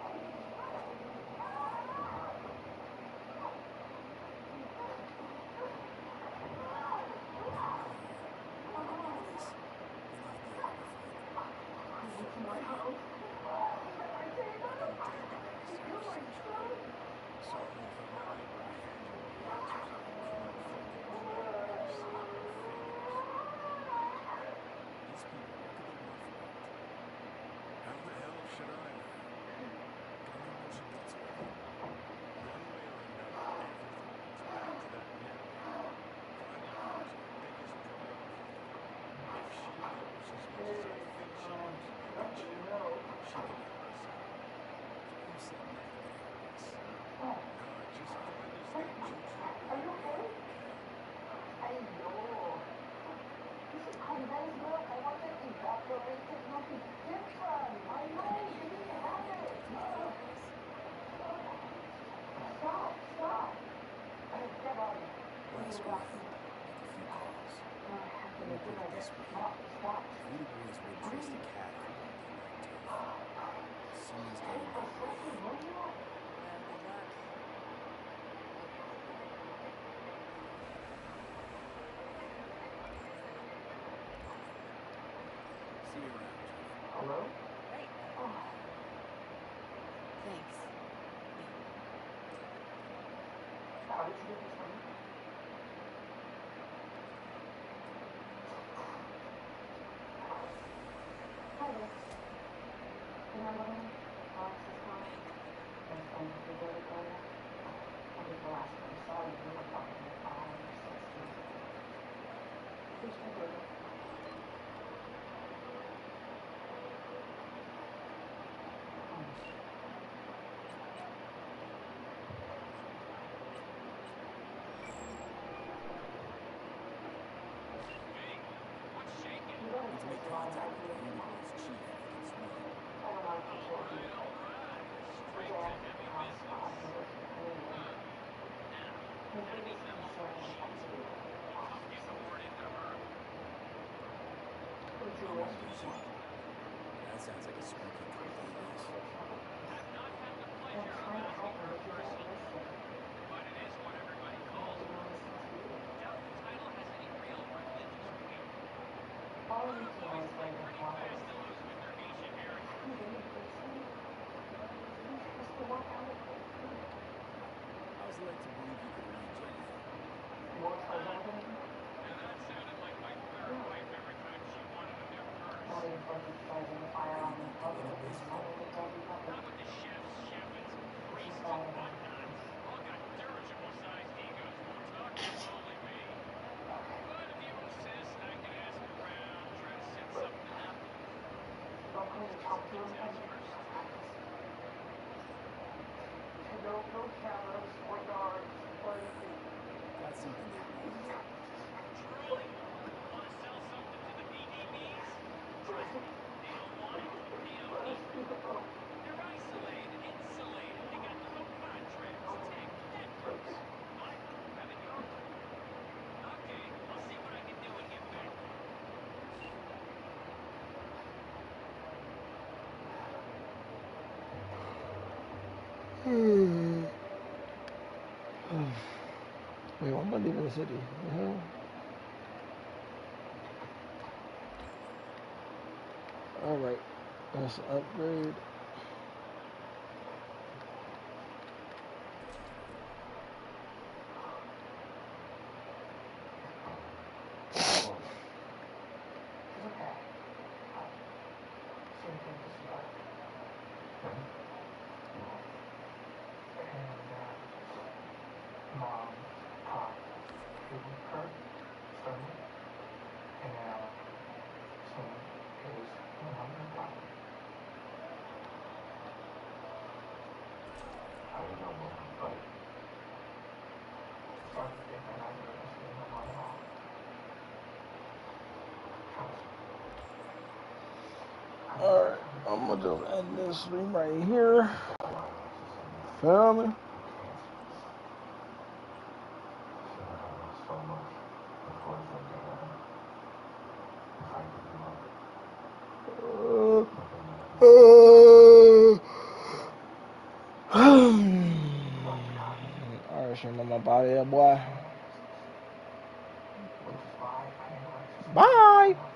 How the hell should I know? Gunnar mentioned it's over. One way or another, everything leads back to that network. ask your hand, make a few calls. Let me put it this way. If you the boys wouldn't trust a cat if it walked in your turf, someone's gotta know way. Well, good luck. See you around, Jeff. Hello? Right. Thanks. How did you get this number? Hi there. Remember me? Alex is calling. I'm friends with your David Gloria. I think the last time I saw you, you were probably five or six years old. Who's my David? Let's make contact with the Unicorn's chief if you can swing it. I don't know if you should be. Straight to heavy business. His biggest concern is that to be Who'd you I'm on listen busy. to? That sounds like a spooky cult alias. I'm trying to help him, but he won't listen. But it is what everybody calls it. He won't listen to you. All I need to know is where your father is. I'm really fixing. You're supposed to walk out of it. I was led to believe you could read, Jenny. You won't tell Jonathan? Not even for the starting the fire on the public. It's not what they told you public. It's just bad enough. Don't come and talk to him and no, no cameras or guards or anything. That's something they won't. Hmm. Wait, why am I leaving the city? The hell? Alright, let's upgrade. Mom, Pop, Phoebe, Kurt, Sterling, and now soon it was one hundred five. I don't know what, but started to think that I was listening to my mom. Trust me. Alright, I'm gonna just end this stream right here. Feel me? So much before it's like that. If I give you up, Alright, stream on my body, boy. Bye.